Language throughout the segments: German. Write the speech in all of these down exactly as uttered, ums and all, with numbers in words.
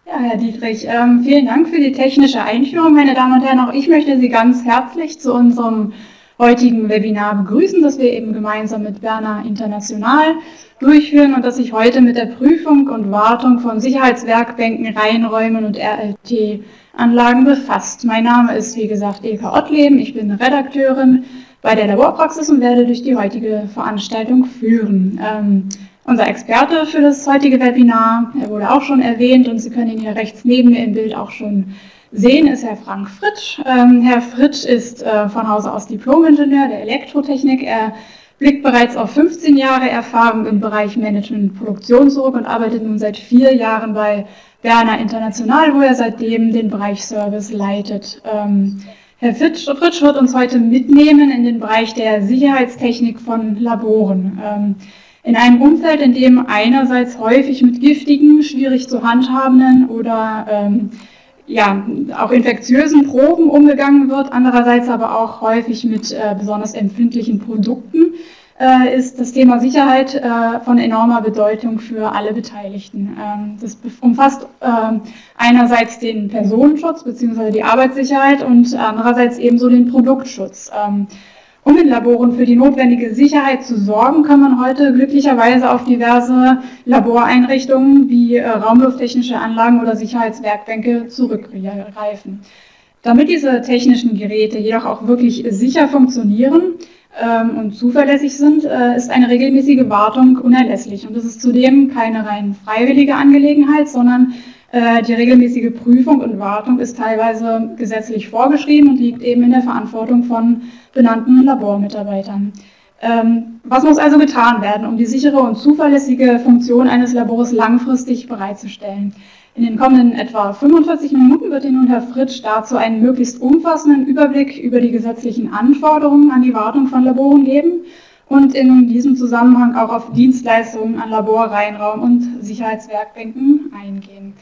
Ja, Herr Dietrich, ähm, vielen Dank für die technische Einführung. Meine Damen und Herren, auch ich möchte Sie ganz herzlich zu unserem heutigen Webinar begrüßen, das wir eben gemeinsam mit Berner International durchführen und das sich heute mit der Prüfung und Wartung von Sicherheitswerkbänken, Reihenräumen und R L T-Anlagen befasst. Mein Name ist, wie gesagt, Ilka Ottleben. Ich bin Redakteurin bei der Laborpraxis und werde durch die heutige Veranstaltung führen. Ähm, Unser Experte für das heutige Webinar, er wurde auch schon erwähnt und Sie können ihn hier rechts neben mir im Bild auch schon sehen, ist Herr Frank Fritsch. Ähm, Herr Fritsch ist äh, von Hause aus Diplom-Ingenieur der Elektrotechnik. Er blickt bereits auf fünfzehn Jahre Erfahrung im Bereich Management und Produktion zurück und arbeitet nun seit vier Jahren bei Berner International, wo er seitdem den Bereich Service leitet. Ähm, Herr Fritsch, Fritsch wird uns heute mitnehmen in den Bereich der Sicherheitstechnik von Laboren. Ähm, In einem Umfeld, in dem einerseits häufig mit giftigen, schwierig zu handhabenden oder ähm, ja, auch infektiösen Proben umgegangen wird, andererseits aber auch häufig mit äh, besonders empfindlichen Produkten, äh, ist das Thema Sicherheit äh, von enormer Bedeutung für alle Beteiligten. Ähm, das umfasst äh, einerseits den Personenschutz bzw. die Arbeitssicherheit und andererseits ebenso den Produktschutz. Ähm, Um in Laboren für die notwendige Sicherheit zu sorgen, kann man heute glücklicherweise auf diverse Laboreinrichtungen wie äh, raumlufttechnische Anlagen oder Sicherheitswerkbänke zurückgreifen. Damit diese technischen Geräte jedoch auch wirklich sicher funktionieren ähm, und zuverlässig sind, äh, ist eine regelmäßige Wartung unerlässlich. Und das ist zudem keine rein freiwillige Angelegenheit, sondern äh, die regelmäßige Prüfung und Wartung ist teilweise gesetzlich vorgeschrieben und liegt eben in der Verantwortung von benannten Labormitarbeitern. Ähm, was muss also getan werden, um die sichere und zuverlässige Funktion eines Labors langfristig bereitzustellen? In den kommenden etwa fünfundvierzig Minuten wird Ihnen nun Herr Fritsch dazu einen möglichst umfassenden Überblick über die gesetzlichen Anforderungen an die Wartung von Laboren geben und in diesem Zusammenhang auch auf Dienstleistungen an Labor-, Reihenraum- und Sicherheitswerkbänken eingehen.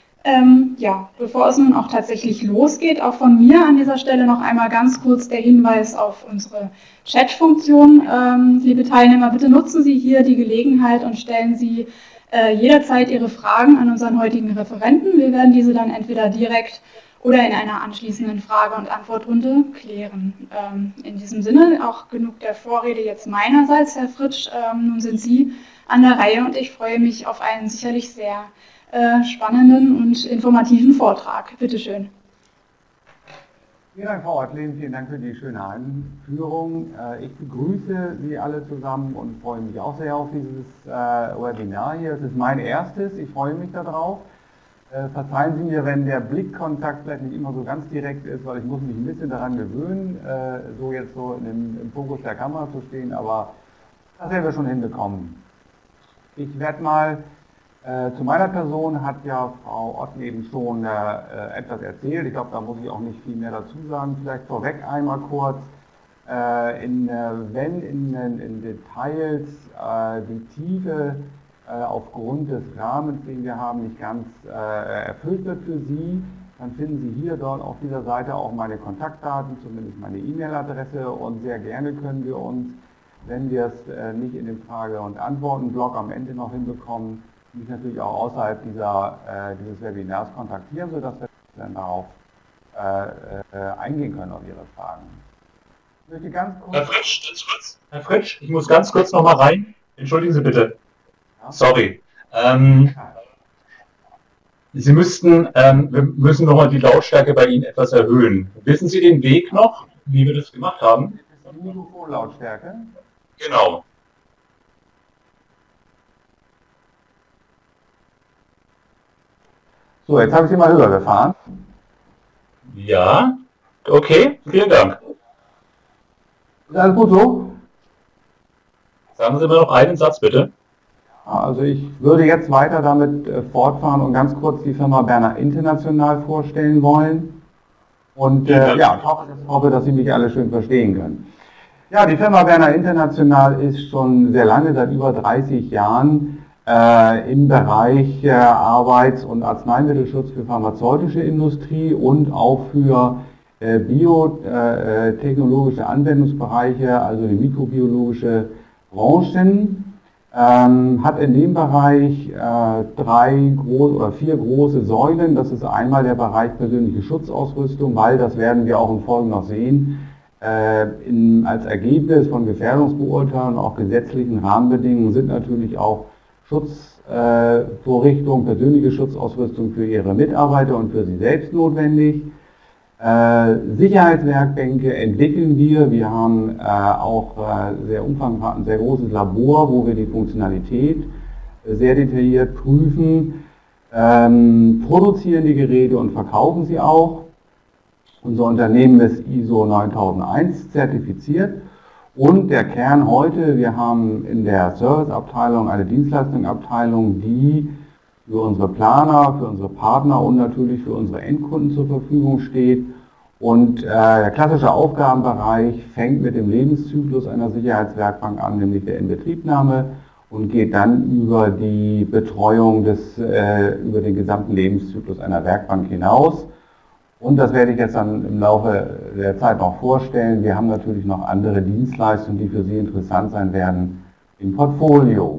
Ähm, ja, bevor es nun auch tatsächlich losgeht, auch von mir an dieser Stelle noch einmal ganz kurz der Hinweis auf unsere Chat-Funktion. Ähm, liebe Teilnehmer, bitte nutzen Sie hier die Gelegenheit und stellen Sie äh, jederzeit Ihre Fragen an unseren heutigen Referenten. Wir werden diese dann entweder direkt oder in einer anschließenden Frage- und Antwortrunde klären. Ähm, in diesem Sinne auch genug der Vorrede jetzt meinerseits, Herr Fritsch. Ähm, nun sind Sie an der Reihe und ich freue mich auf einen sicherlich sehr spannenden und informativen Vortrag. Bitte schön. Vielen Dank, Frau Ottleben, vielen Dank für die schöne Einführung. Ich begrüße Sie alle zusammen und freue mich auch sehr auf dieses Webinar hier. Es ist mein erstes, ich freue mich darauf. Verzeihen Sie mir, wenn der Blickkontakt vielleicht nicht immer so ganz direkt ist, weil ich muss mich ein bisschen daran gewöhnen, so jetzt so im, im Fokus der Kamera zu stehen, aber das werden wir schon hinbekommen. Ich werde mal Äh, zu meiner Person hat ja Frau Ottleben schon äh, etwas erzählt. Ich glaube, da muss ich auch nicht viel mehr dazu sagen. Vielleicht vorweg einmal kurz, äh, in, äh, wenn in, in Details äh, die Tiefe äh, aufgrund des Rahmens, den wir haben, nicht ganz äh, erfüllt wird für Sie, dann finden Sie hier dort auf dieser Seite auch meine Kontaktdaten, zumindest meine E-Mail-Adresse, und sehr gerne können wir uns, wenn wir es äh, nicht in dem Frage- und Antworten-Blog am Ende noch hinbekommen, mich natürlich auch außerhalb dieser, äh, dieses Webinars kontaktieren, sodass wir dann darauf äh, äh, eingehen können, auf Ihre Fragen. Ich möchte ganz kurz Herr Fritsch, ganz kurz. Herr Fritsch, ich muss ganz kurz noch mal rein. Entschuldigen Sie bitte. Ja? Sorry. Ähm, Sie müssten, ähm, wir müssen noch mal die Lautstärke bei Ihnen etwas erhöhen. Wissen Sie den Weg noch, wie wir das gemacht haben? Das ist die Mikrofonlautstärke. Genau. So, jetzt habe ich Sie mal rübergefahren. Ja, okay, vielen Dank. Ist alles gut so? Sagen Sie mir noch einen Satz, bitte. Also ich würde jetzt weiter damit äh, fortfahren und ganz kurz die Firma Berner International vorstellen wollen. Und äh, ja, ich hoffe, ich hoffe, dass Sie mich alle schön verstehen können. Ja, die Firma Berner International ist schon sehr lange, seit über dreißig Jahren, Äh, im Bereich äh, Arbeits- und Arzneimittelschutz für pharmazeutische Industrie und auch für äh, biotechnologische Anwendungsbereiche, also die mikrobiologische Branchen. ähm, hat in dem Bereich äh, drei groß, oder vier große Säulen. Das ist einmal der Bereich persönliche Schutzausrüstung, weil, das werden wir auch im Folgenden noch sehen, äh, in, als Ergebnis von Gefährdungsbeurteilungen und auch gesetzlichen Rahmenbedingungen sind natürlich auch Schutzvorrichtungen, äh, persönliche Schutzausrüstung für ihre Mitarbeiter und für sie selbst notwendig. Äh, Sicherheitswerkbänke entwickeln wir. Wir haben äh, auch äh, sehr umfangreich ein sehr großes Labor, wo wir die Funktionalität äh, sehr detailliert prüfen, ähm, produzieren die Geräte und verkaufen sie auch. Unser Unternehmen ist I S O neuntausendeins zertifiziert und der Kern heute, wir haben in der Serviceabteilung eine Dienstleistungsabteilung, die für unsere Planer, für unsere Partner und natürlich für unsere Endkunden zur Verfügung steht. Und äh, der klassische Aufgabenbereich fängt mit dem Lebenszyklus einer Sicherheitswerkbank an, nämlich der Inbetriebnahme, und geht dann über die Betreuung des, äh, über den gesamten Lebenszyklus einer Werkbank hinaus. Und das werde ich jetzt dann im Laufe der Zeit noch vorstellen. Wir haben natürlich noch andere Dienstleistungen, die für Sie interessant sein werden im Portfolio.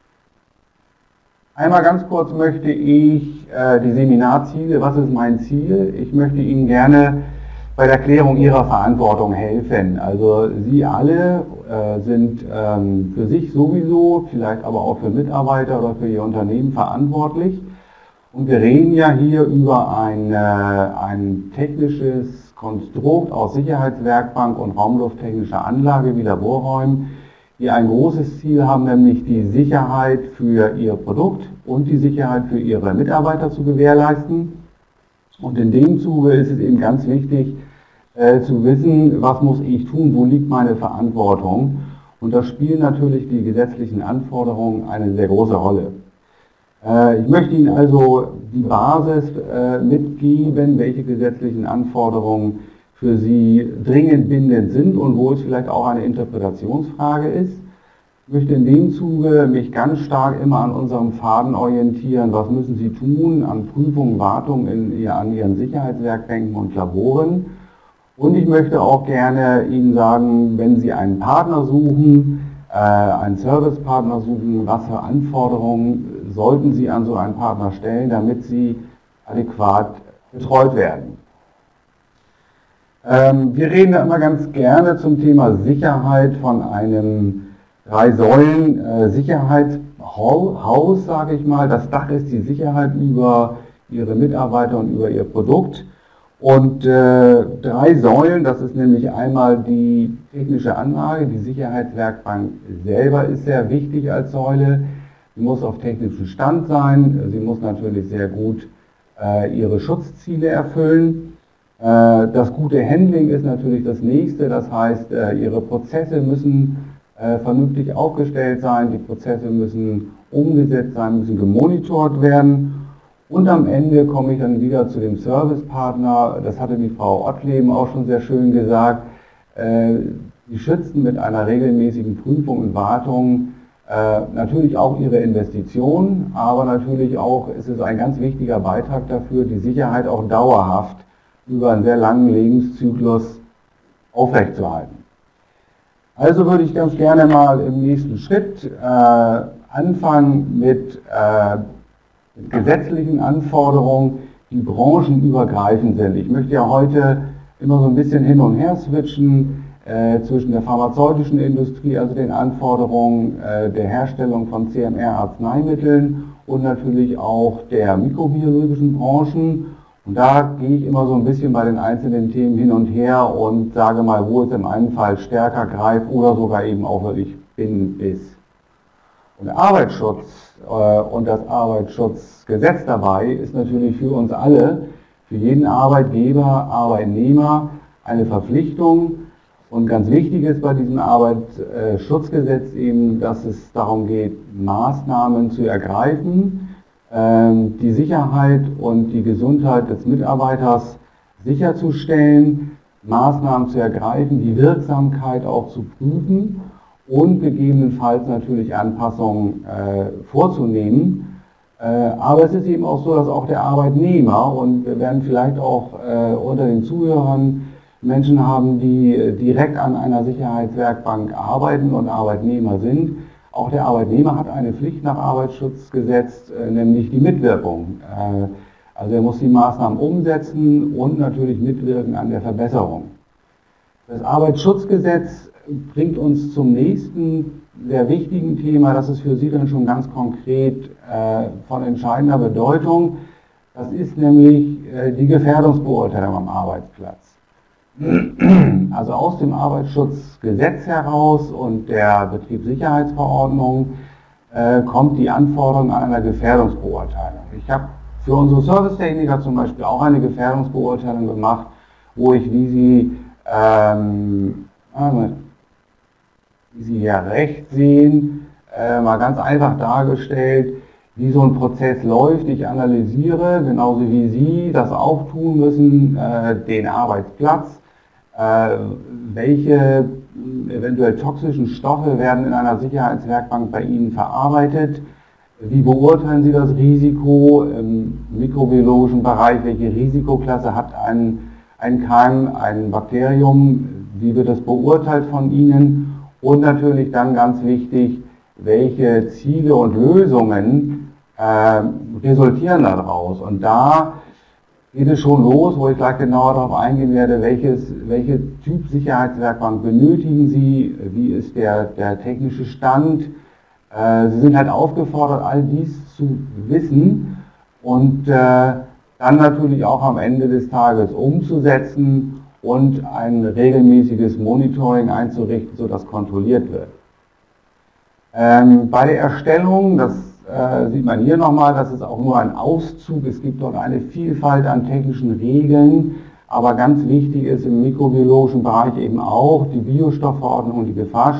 Einmal ganz kurz möchte ich äh, die Seminarziele, was ist mein Ziel? Ich möchte Ihnen gerne bei der Klärung Ihrer Verantwortung helfen. Also Sie alle äh, sind ähm, für sich sowieso, vielleicht aber auch für Mitarbeiter oder für Ihr Unternehmen verantwortlich. Und wir reden ja hier über ein, äh, ein technisches Konstrukt aus Sicherheitswerkbank und raumlufttechnischer Anlage wie Laborräumen, die ein großes Ziel haben, nämlich die Sicherheit für ihr Produkt und die Sicherheit für ihre Mitarbeiter zu gewährleisten. Und in dem Zuge ist es eben ganz wichtig äh, zu wissen, was muss ich tun, wo liegt meine Verantwortung. Und da spielen natürlich die gesetzlichen Anforderungen eine sehr große Rolle. Äh, ich möchte Ihnen also die Basis äh, mitgeben, welche gesetzlichen Anforderungen für Sie dringend bindend sind und wo es vielleicht auch eine Interpretationsfrage ist. Ich möchte in dem Zuge mich ganz stark immer an unserem Faden orientieren, was müssen Sie tun an Prüfungen, Wartungen in, an Ihren Sicherheitswerkbänken und Laboren. Und ich möchte auch gerne Ihnen sagen, wenn Sie einen Partner suchen, äh, einen Servicepartner suchen, was für Anforderungen sollten Sie an so einen Partner stellen, damit Sie adäquat betreut werden. Ähm, wir reden da immer ganz gerne zum Thema Sicherheit von einem drei Säulen äh, Sicherheitshaus, sage ich mal. Das Dach ist die Sicherheit über Ihre Mitarbeiter und über Ihr Produkt. Und äh, drei Säulen, das ist nämlich einmal die technische Anlage, die Sicherheitswerkbank selber ist sehr wichtig als Säule. Sie muss auf technischem Stand sein, sie muss natürlich sehr gut äh, ihre Schutzziele erfüllen. Das gute Handling ist natürlich das nächste, das heißt, Ihre Prozesse müssen vernünftig aufgestellt sein, die Prozesse müssen umgesetzt sein, müssen gemonitort werden und am Ende komme ich dann wieder zu dem Servicepartner, das hatte die Frau Ottleben auch schon sehr schön gesagt, Sie schützen mit einer regelmäßigen Prüfung und Wartung natürlich auch Ihre Investitionen, aber natürlich auch ist es ein ganz wichtiger Beitrag dafür, die Sicherheit auch dauerhaft über einen sehr langen Lebenszyklus aufrechtzuerhalten. Also würde ich ganz gerne mal im nächsten Schritt äh, anfangen mit, äh, mit gesetzlichen Anforderungen, die branchenübergreifend sind. Ich möchte ja heute immer so ein bisschen hin und her switchen äh, zwischen der pharmazeutischen Industrie, also den Anforderungen äh, der Herstellung von C M R-Arzneimitteln und natürlich auch der mikrobiologischen Branchen. Und da gehe ich immer so ein bisschen bei den einzelnen Themen hin und her und sage mal, wo es im einen Fall stärker greift oder sogar eben auch wirklich bindend ist. Und der Arbeitsschutz äh, und das Arbeitsschutzgesetz dabei ist natürlich für uns alle, für jeden Arbeitgeber, Arbeitnehmer eine Verpflichtung. Und ganz wichtig ist bei diesem Arbeitsschutzgesetz eben, dass es darum geht, Maßnahmen zu ergreifen, die Sicherheit und die Gesundheit des Mitarbeiters sicherzustellen, Maßnahmen zu ergreifen, die Wirksamkeit auch zu prüfen und gegebenenfalls natürlich Anpassungen äh, vorzunehmen. Äh, aber es ist eben auch so, dass auch der Arbeitnehmer, und wir werden vielleicht auch äh, unter den Zuhörern Menschen haben, die direkt an einer Sicherheitswerkbank arbeiten und Arbeitnehmer sind, Auch der Arbeitnehmer hat eine Pflicht nach Arbeitsschutzgesetz, äh, nämlich die Mitwirkung. Äh, also er muss die Maßnahmen umsetzen und natürlich mitwirken an der Verbesserung. Das Arbeitsschutzgesetz bringt uns zum nächsten sehr wichtigen Thema, das ist für Sie dann schon ganz konkret äh, von entscheidender Bedeutung. Das ist nämlich äh, die Gefährdungsbeurteilung am Arbeitsplatz. Also aus dem Arbeitsschutzgesetz heraus und der Betriebssicherheitsverordnung äh, kommt die Anforderung an einer Gefährdungsbeurteilung. Ich habe für unsere Servicetechniker zum Beispiel auch eine Gefährdungsbeurteilung gemacht, wo ich, wie Sie, ähm, wie Sie hier rechts sehen, äh, mal ganz einfach dargestellt, wie so ein Prozess läuft. Ich analysiere, genauso wie Sie das auch tun müssen, äh, den Arbeitsplatz. Äh, welche eventuell toxischen Stoffe werden in einer Sicherheitswerkbank bei Ihnen verarbeitet? Wie beurteilen Sie das Risiko im mikrobiologischen Bereich? Welche Risikoklasse hat ein, ein Keim, ein Bakterium? Wie wird das beurteilt von Ihnen? Und natürlich dann ganz wichtig, welche Ziele und Lösungen äh, resultieren daraus. Und da geht es schon los, wo ich gleich genauer darauf eingehen werde, welches, welche Typ Sicherheitswerkbank benötigen Sie, wie ist der, der technische Stand. Äh, Sie sind halt aufgefordert, all dies zu wissen und äh, dann natürlich auch am Ende des Tages umzusetzen und ein regelmäßiges Monitoring einzurichten, sodass kontrolliert wird. Ähm, bei der Erstellung, das äh, sieht man hier nochmal, das ist auch nur ein Auszug, es gibt dort eine Vielfalt an technischen Regeln, aber ganz wichtig ist im mikrobiologischen Bereich eben auch die Biostoffverordnung und die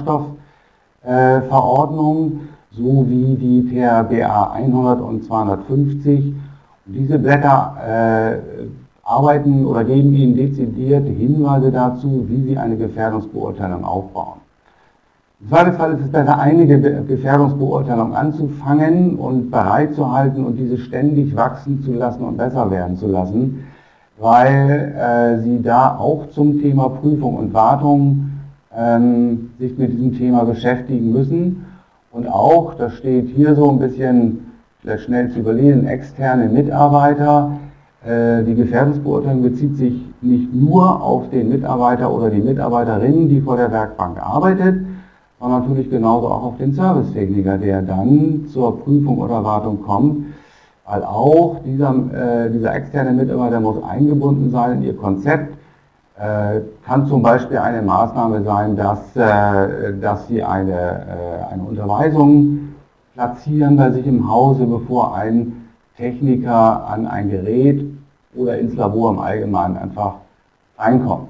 Gefahrstoffverordnung äh, sowie die T R B A hundert und zweihundertfünfzig. Und diese Blätter äh, arbeiten oder geben Ihnen dezidierte Hinweise dazu, wie Sie eine Gefährdungsbeurteilung aufbauen. Im Zweifelsfall ist es besser, eine Gefährdungsbeurteilung anzufangen und bereitzuhalten und diese ständig wachsen zu lassen und besser werden zu lassen, weil äh, Sie da auch zum Thema Prüfung und Wartung ähm, sich mit diesem Thema beschäftigen müssen. Und auch, das steht hier so ein bisschen vielleicht schnell zu überlesen, externe Mitarbeiter. Äh, die Gefährdungsbeurteilung bezieht sich nicht nur auf den Mitarbeiter oder die Mitarbeiterin, die vor der Werkbank arbeitet, sondern natürlich genauso auch auf den Servicetechniker, der dann zur Prüfung oder Wartung kommt, weil auch dieser, äh, dieser externe Mitarbeiter muss eingebunden sein in Ihr Konzept. Äh, kann zum Beispiel eine Maßnahme sein, dass, äh, dass Sie eine, äh, eine Unterweisung platzieren bei sich im Hause, bevor ein Techniker an ein Gerät oder ins Labor im Allgemeinen einfach reinkommt.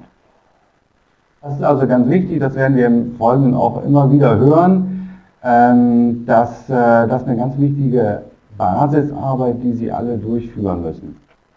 Das ist also ganz wichtig, das werden wir im Folgenden auch immer wieder hören, ähm, dass äh, das eine ganz wichtige Basisarbeit, die Sie alle durchführen müssen.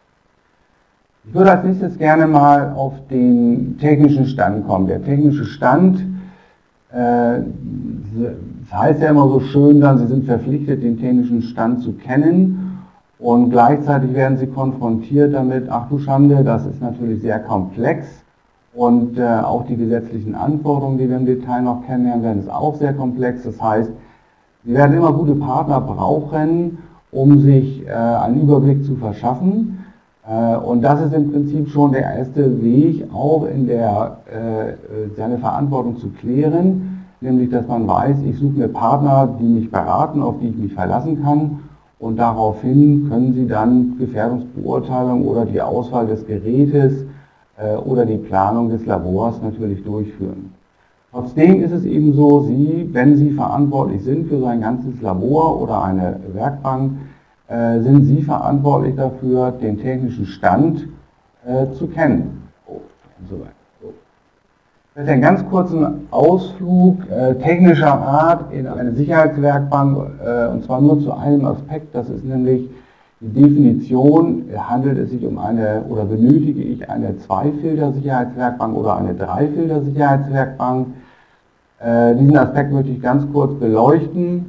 Ich würde als nächstes gerne mal auf den technischen Stand kommen. Der technische Stand, äh, das heißt ja immer so schön dann, Sie sind verpflichtet, den technischen Stand zu kennen und gleichzeitig werden Sie konfrontiert damit, ach du Schande, das ist natürlich sehr komplex. Und äh, auch die gesetzlichen Anforderungen, die wir im Detail noch kennenlernen werden, ist auch sehr komplex. Das heißt, Sie werden immer gute Partner brauchen, um sich äh, einen Überblick zu verschaffen. Äh, und das ist im Prinzip schon der erste Weg, auch in der, äh, seine Verantwortung zu klären. Nämlich, dass man weiß, ich suche mir Partner, die mich beraten, auf die ich mich verlassen kann. Und daraufhin können Sie dann Gefährdungsbeurteilung oder die Auswahl des Gerätes oder die Planung des Labors natürlich durchführen. Trotzdem ist es eben so, Sie, wenn Sie verantwortlich sind für so ein ganzes Labor oder eine Werkbank, äh, sind Sie verantwortlich dafür, den technischen Stand äh, zu kennen. Oh, und so weiter. So. Das ist ein ganz kurzen Ausflug äh, technischer Art in eine Sicherheitswerkbank, äh, und zwar nur zu einem Aspekt, das ist nämlich die Definition, handelt es sich um eine oder benötige ich eine Zwei-Filter-Sicherheitswerkbank oder eine Drei-Filter-Sicherheitswerkbank. Äh, diesen Aspekt möchte ich ganz kurz beleuchten,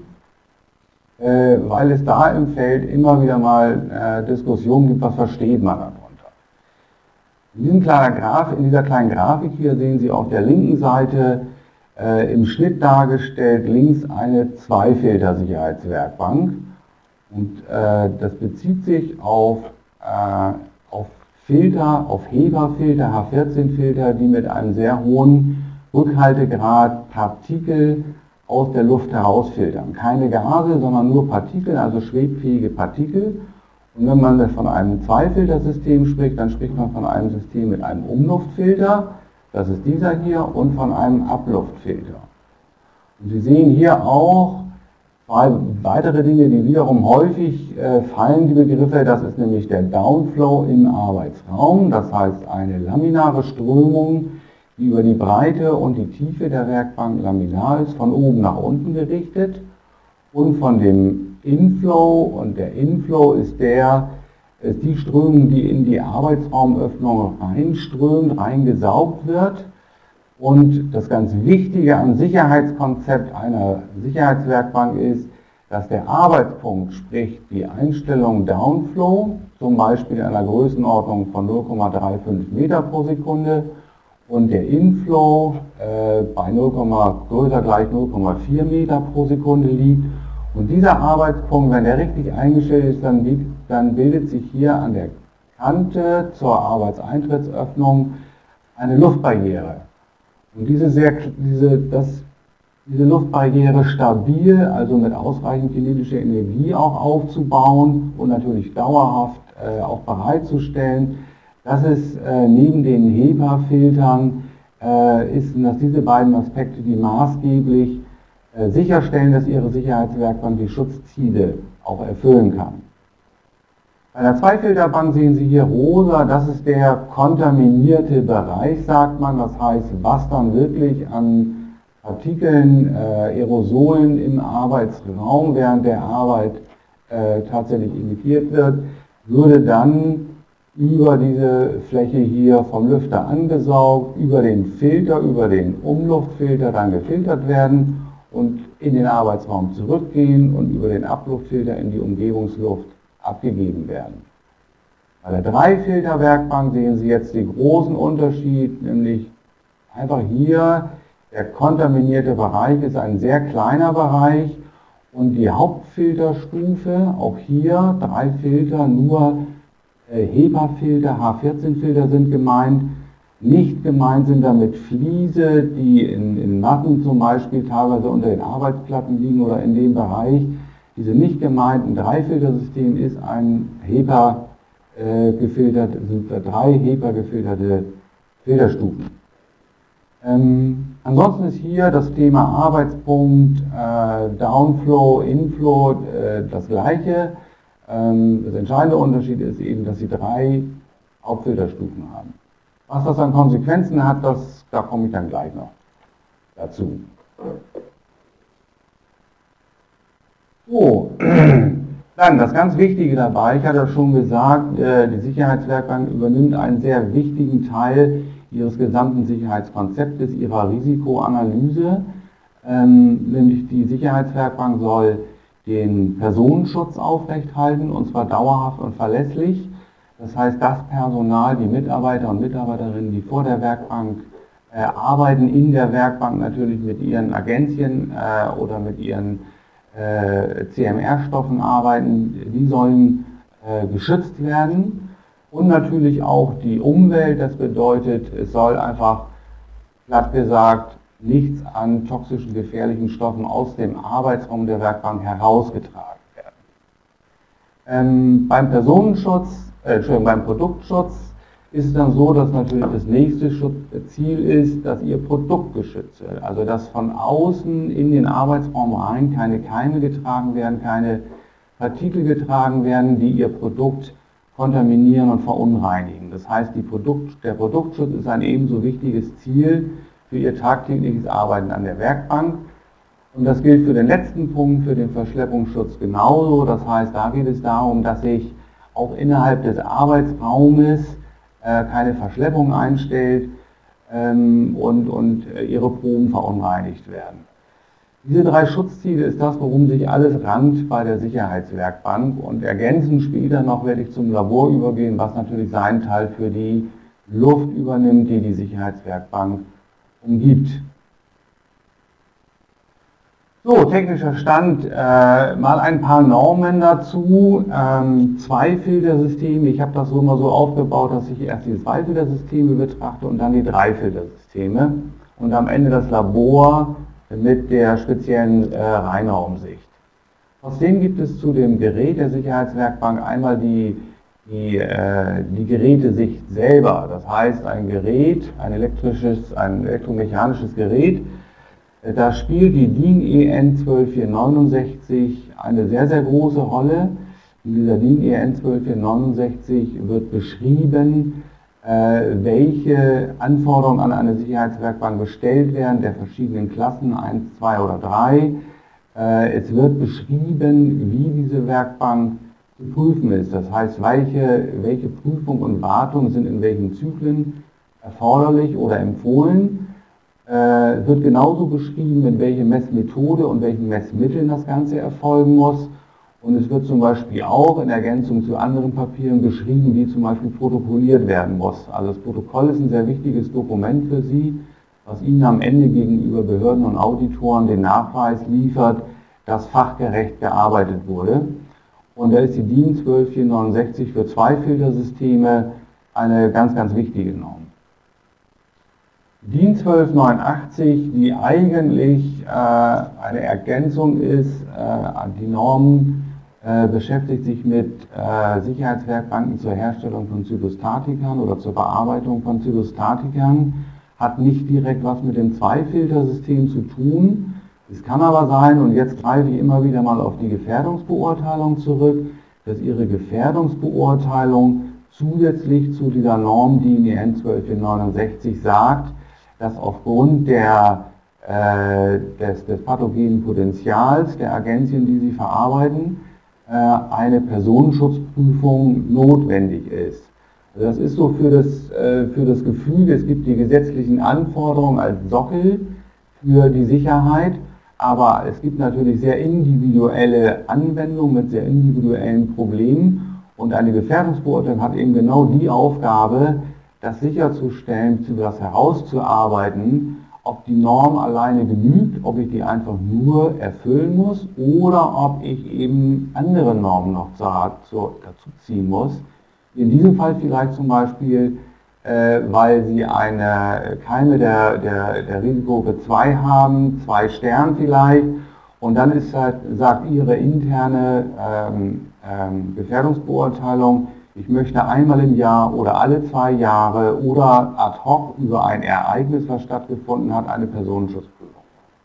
äh, weil es da im Feld immer wieder mal äh, Diskussionen gibt, was versteht man darunter. In, diesem kleinen Graf, in dieser kleinen Grafik hier sehen Sie auf der linken Seite Äh, im Schnitt dargestellt links eine Zweifilter-Sicherheitswerkbank. Und äh, das bezieht sich auf, äh, auf Filter, auf HEPA-Filter, H vierzehn Filter, die mit einem sehr hohen Rückhaltegrad Partikel aus der Luft herausfiltern. Keine Gase, sondern nur Partikel, also schwebfähige Partikel. Und wenn man von einem Zweifiltersystem spricht, dann spricht man von einem System mit einem Umluftfilter, das ist dieser hier, und von einem Abluftfilter. Und Sie sehen hier auch zwei weitere Dinge, die wiederum häufig äh, fallen, die Begriffe. Das ist nämlich der Downflow im Arbeitsraum, das heißt eine laminare Strömung, die über die Breite und die Tiefe der Werkbank laminar ist, von oben nach unten gerichtet, und von dem Inflow, und der Inflow ist der, ist die Strömung, die in die Arbeitsraumöffnung reinströmt, reingesaugt wird. Und das ganz Wichtige am Sicherheitskonzept einer Sicherheitswerkbank ist, dass der Arbeitspunkt, sprich die Einstellung Downflow, zum Beispiel in einer Größenordnung von null Komma fünfunddreißig Meter pro Sekunde, und der Inflow äh, bei null, größer gleich null Komma vier Meter pro Sekunde liegt. Und dieser Arbeitspunkt, wenn der richtig eingestellt ist, dann, liegt, dann bildet sich hier an der Kante zur Arbeitseintrittsöffnung eine Luftbarriere. Und diese, sehr, diese, das, diese Luftbarriere stabil, also mit ausreichend kinetischer Energie auch aufzubauen und natürlich dauerhaft äh, auch bereitzustellen, das ist äh, neben den HEPA-Filtern, äh, ist, dass diese beiden Aspekte, die maßgeblich äh, sicherstellen, dass Ihre Sicherheitswerkbank die Schutzziele auch erfüllen kann. Bei der Zweifilterbank sehen Sie hier rosa, das ist der kontaminierte Bereich, sagt man. Das heißt, was dann wirklich an Partikeln, äh, Aerosolen im Arbeitsraum während der Arbeit äh, tatsächlich emittiert wird, würde dann über diese Fläche hier vom Lüfter angesaugt, über den Filter, über den Umluftfilter dann gefiltert werden und in den Arbeitsraum zurückgehen und über den Abluftfilter in die Umgebungsluft abgegeben werden. Bei der Dreifilterwerkbank sehen Sie jetzt den großen Unterschied, nämlich einfach hier, der kontaminierte Bereich ist ein sehr kleiner Bereich und die Hauptfilterstufe, auch hier drei Filter, nur äh, HEPA-Filter, H vierzehn Filter sind gemeint. Nicht gemeint sind damit Fliese, die in, in Matten zum Beispiel teilweise unter den Arbeitsplatten liegen oder in dem Bereich. Diese nicht gemeinten Dreifiltersystem ist ein HEPA äh, gefiltert, sind drei HEPA gefilterte Filterstufen. Ähm, ansonsten ist hier das Thema Arbeitspunkt, äh, Downflow, Inflow äh, das gleiche. Ähm, das entscheidende Unterschied ist eben, dass sie drei Hauptfilterstufen haben. Was das an Konsequenzen hat, das, da komme ich dann gleich noch dazu. So, dann das ganz Wichtige dabei, ich hatte ja schon gesagt, die Sicherheitswerkbank übernimmt einen sehr wichtigen Teil ihres gesamten Sicherheitskonzeptes, ihrer Risikoanalyse, ähm, nämlich die Sicherheitswerkbank soll den Personenschutz aufrechthalten, und zwar dauerhaft und verlässlich. Das heißt, das Personal, die Mitarbeiter und Mitarbeiterinnen, die vor der Werkbank äh, arbeiten, in der Werkbank natürlich mit ihren Agenzien äh, oder mit ihren C M R-Stoffen arbeiten, die sollen äh, geschützt werden, und natürlich auch die Umwelt. Das bedeutet, es soll einfach, platt gesagt, nichts an toxischen, gefährlichen Stoffen aus dem Arbeitsraum der Werkbank herausgetragen werden. Ähm, beim Personenschutz, äh, Entschuldigung, beim Produktschutz ist es dann so, dass natürlich das nächste Ziel ist, dass Ihr Produkt geschützt wird. Also dass von außen in den Arbeitsraum rein keine Keime getragen werden, keine Partikel getragen werden, die Ihr Produkt kontaminieren und verunreinigen. Das heißt, die Produkt, der Produktschutz ist ein ebenso wichtiges Ziel für Ihr tagtägliches Arbeiten an der Werkbank. Und das gilt für den letzten Punkt, für den Verschleppungsschutz genauso. Das heißt, da geht es darum, dass sich auch innerhalb des Arbeitsraumes keine Verschleppung einstellt ähm, und, und ihre Proben verunreinigt werden. Diese drei Schutzziele ist das, worum sich alles rankt bei der Sicherheitswerkbank, und ergänzend später noch werde ich zum Labor übergehen, was natürlich seinen Teil für die Luft übernimmt, die die Sicherheitswerkbank umgibt. So, technischer Stand, äh, mal ein paar Normen dazu. Ähm, zwei Filtersysteme, ich habe das so immer so aufgebaut, dass ich erst die zwei Filtersysteme betrachte und dann die drei Filtersysteme und am Ende das Labor mit der speziellen äh, Reinraumsicht. Außerdem gibt es zu dem Gerät der Sicherheitswerkbank einmal die, die, äh, die Gerätesicht selber, das heißt ein Gerät, ein elektrisches, ein elektromechanisches Gerät. Da spielt die DIN E N zwölf vier neunundsechzig eine sehr, sehr große Rolle. In dieser DIN E N zwölf vier neunundsechzig wird beschrieben, äh, welche Anforderungen an eine Sicherheitswerkbank gestellt werden, der verschiedenen Klassen eins, zwei oder drei. Äh, es wird beschrieben, wie diese Werkbank zu prüfen ist. Das heißt, welche, welche Prüfung und Wartung sind in welchen Zyklen erforderlich oder empfohlen. Es wird genauso beschrieben, in welche Messmethode und welchen Messmitteln das Ganze erfolgen muss. Und es wird zum Beispiel auch in Ergänzung zu anderen Papieren beschrieben, wie zum Beispiel protokolliert werden muss. Also das Protokoll ist ein sehr wichtiges Dokument für Sie, was Ihnen am Ende gegenüber Behörden und Auditoren den Nachweis liefert, dass fachgerecht gearbeitet wurde. Und da ist die DIN zwölf vier neunundsechzig für zwei Filtersysteme eine ganz, ganz wichtige Norm. DIN zwölf neunundachtzig, die eigentlich äh, eine Ergänzung ist äh, an die Normen, äh, beschäftigt sich mit äh, Sicherheitswerkbanken zur Herstellung von Zytostatikern oder zur Bearbeitung von Zytostatikern, hat nicht direkt was mit dem Zwei-Filtersystem zu tun. Es kann aber sein, und jetzt greife ich immer wieder mal auf die Gefährdungsbeurteilung zurück, dass Ihre Gefährdungsbeurteilung zusätzlich zu dieser Norm DIN E N zwölf vier neunundsechzig sagt, dass aufgrund der, äh, des, des pathogenen Potenzials der Agenzien, die sie verarbeiten, äh, eine Personenschutzprüfung notwendig ist. Also das ist so für das, äh, für das Gefühl, es gibt die gesetzlichen Anforderungen als Sockel für die Sicherheit, aber es gibt natürlich sehr individuelle Anwendungen mit sehr individuellen Problemen und eine Gefährdungsbeurteilung hat eben genau die Aufgabe, das sicherzustellen, das herauszuarbeiten, ob die Norm alleine genügt, ob ich die einfach nur erfüllen muss oder ob ich eben andere Normen noch dazu ziehen muss. In diesem Fall vielleicht zum Beispiel, äh, weil Sie eine Keime der, der, der Risikogruppe zwei haben, zwei Stern vielleicht, und dann ist halt, sagt Ihre interne ähm, ähm, Gefährdungsbeurteilung, ich möchte einmal im Jahr oder alle zwei Jahre oder ad hoc über ein Ereignis, was stattgefunden hat, eine Personenschutzprüfung.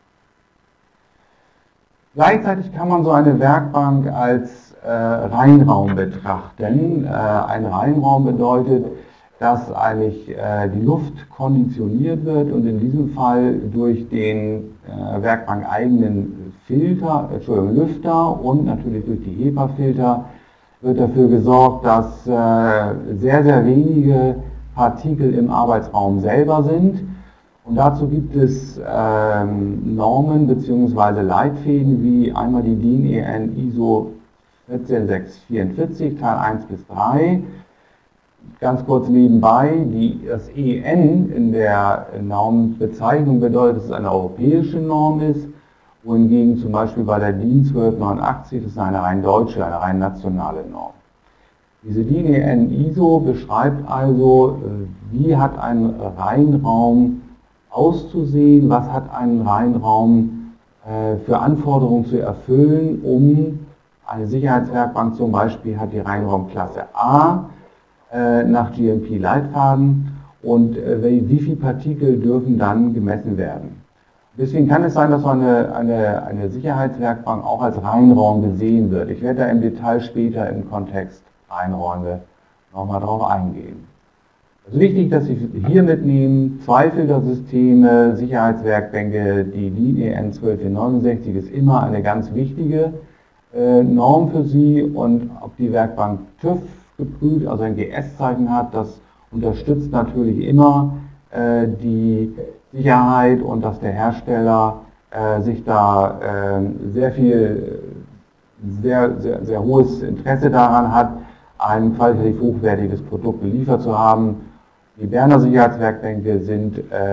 Gleichzeitig kann man so eine Werkbank als äh, Reinraum betrachten. Äh, ein Reinraum bedeutet, dass eigentlich äh, die Luft konditioniert wird und in diesem Fall durch den äh, Werkbank eigenen Filter, Entschuldigung, Lüfter und natürlich durch die HEPA-Filter wird dafür gesorgt, dass äh, sehr, sehr wenige Partikel im Arbeitsraum selber sind. Und dazu gibt es ähm, Normen bzw. Leitfäden wie einmal die DIN E N I S O vierzehn sechs vierundvierzig, Teil eins bis drei. Ganz kurz nebenbei, die, das E N in der Normbezeichnung bedeutet, dass es eine europäische Norm ist, wohingegen zum Beispiel bei der DIN zwölf neunundachtzig, das ist eine rein deutsche, eine rein nationale Norm. Diese DIN E N I S O beschreibt also, wie hat ein Reinraum auszusehen, was hat ein Reinraum äh, für Anforderungen zu erfüllen, um eine Sicherheitswerkbank zum Beispiel hat die Reinraumklasse A äh, nach G M P-Leitfaden und äh, wie viele Partikel dürfen dann gemessen werden. Deswegen kann es sein, dass so eine, eine, eine Sicherheitswerkbank auch als Reinraum gesehen wird. Ich werde da im Detail später im Kontext Reinräume nochmal drauf eingehen. Es ist wichtig, dass Sie hier mitnehmen, zwei Filtersysteme, Sicherheitswerkbänke, die DIN E N zwölf vier neunundsechzig ist immer eine ganz wichtige äh, Norm für Sie und ob die Werkbank TÜV geprüft, also ein G S-Zeichen hat, das unterstützt natürlich immer äh, die Sicherheit und dass der Hersteller äh, sich da äh, sehr viel, sehr, sehr, sehr hohes Interesse daran hat, ein qualitativ hochwertiges Produkt geliefert zu haben. Die Berner Sicherheitswerkbänke sind äh,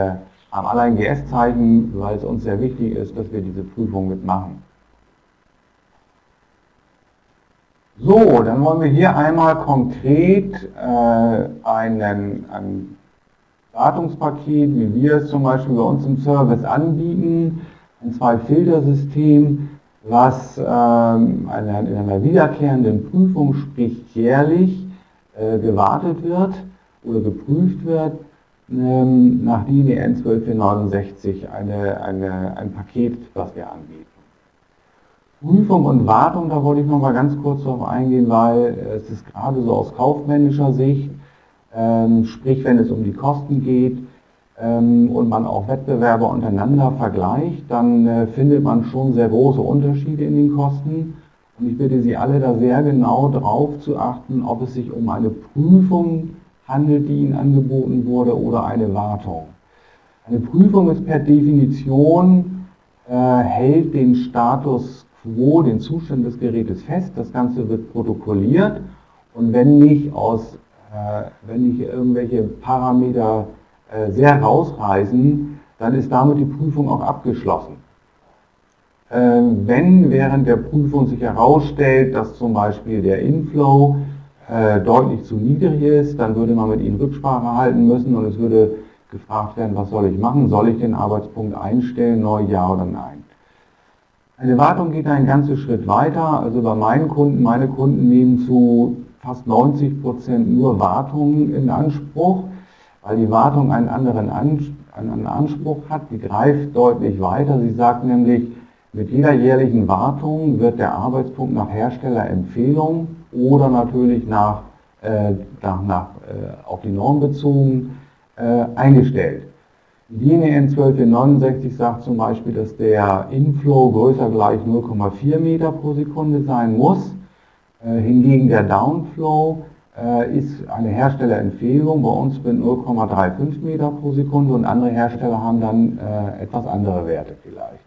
am Allein G S-Zeichen, weil es uns sehr wichtig ist, dass wir diese Prüfung mitmachen. So, dann wollen wir hier einmal konkret äh, einen, ein Wartungspaket, wie wir es zum Beispiel bei uns im Service anbieten, ein Zwei-Filter-System, was ähm, eine, in einer wiederkehrenden Prüfung, sprich jährlich, äh, gewartet wird oder geprüft wird, ähm, nach D I N E N zwölf vier neunundsechzig, eine, eine, ein Paket, was wir anbieten. Prüfung und Wartung, da wollte ich noch mal ganz kurz darauf eingehen, weil es ist gerade so aus kaufmännischer Sicht, ähm, sprich wenn es um die Kosten geht ähm, und man auch Wettbewerber untereinander vergleicht, dann äh, findet man schon sehr große Unterschiede in den Kosten. Und ich bitte Sie alle da sehr genau darauf zu achten, ob es sich um eine Prüfung handelt, die Ihnen angeboten wurde, oder eine Wartung. Eine Prüfung ist per Definition, äh, hält den Status quo, den Zustand des Gerätes fest. Das Ganze wird protokolliert und wenn nicht, aus, äh, wenn nicht irgendwelche Parameter äh, sehr rausreißen, dann ist damit die Prüfung auch abgeschlossen. Äh, wenn während der Prüfung sich herausstellt, dass zum Beispiel der Inflow äh, deutlich zu niedrig ist, dann würde man mit Ihnen Rücksprache halten müssen und es würde gefragt werden, was soll ich machen? Soll ich den Arbeitspunkt einstellen, neu, ja oder nein? Eine Wartung geht einen ganzen Schritt weiter. Also bei meinen Kunden, meine Kunden nehmen zu fast neunzig Prozent nur Wartungen in Anspruch, weil die Wartung einen anderen Anspruch hat. Die greift deutlich weiter. Sie sagt nämlich, mit jeder jährlichen Wartung wird der Arbeitspunkt nach Herstellerempfehlung oder natürlich nach, äh, nach, nach, äh, auf die Norm bezogen äh, eingestellt. Die D I N E N zwölf vier neunundsechzig sagt zum Beispiel, dass der Inflow größer gleich null Komma vier Meter pro Sekunde sein muss. Äh, hingegen der Downflow äh, ist eine Herstellerempfehlung, bei uns mit null Komma fünfunddreißig Meter pro Sekunde und andere Hersteller haben dann äh, etwas andere Werte vielleicht.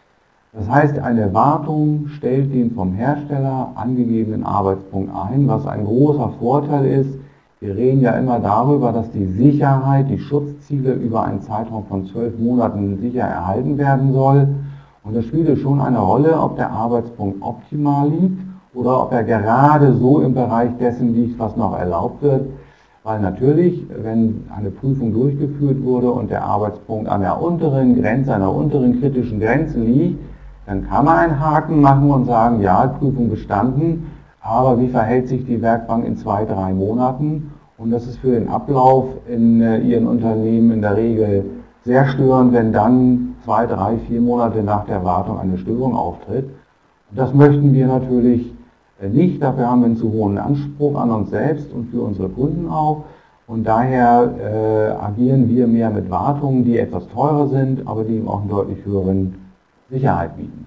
Das heißt, eine Wartung stellt den vom Hersteller angegebenen Arbeitspunkt ein, was ein großer Vorteil ist. Wir reden ja immer darüber, dass die Sicherheit, die Schutzziele über einen Zeitraum von zwölf Monaten sicher erhalten werden soll. Und das spielt schon eine Rolle, ob der Arbeitspunkt optimal liegt oder ob er gerade so im Bereich dessen liegt, was noch erlaubt wird. Weil natürlich, wenn eine Prüfung durchgeführt wurde und der Arbeitspunkt an der unteren Grenze, an der unteren kritischen Grenze liegt, dann kann man einen Haken machen und sagen, ja, Prüfung bestanden. Aber wie verhält sich die Werkbank in zwei, drei Monaten? Und das ist für den Ablauf in äh, Ihren Unternehmen in der Regel sehr störend, wenn dann zwei, drei, vier Monate nach der Wartung eine Störung auftritt. Und das möchten wir natürlich äh, nicht. Dafür haben wir einen zu hohen Anspruch an uns selbst und für unsere Kunden auch. Und daher äh, agieren wir mehr mit Wartungen, die etwas teurer sind, aber die eben auch einen deutlich höheren Sicherheit bieten.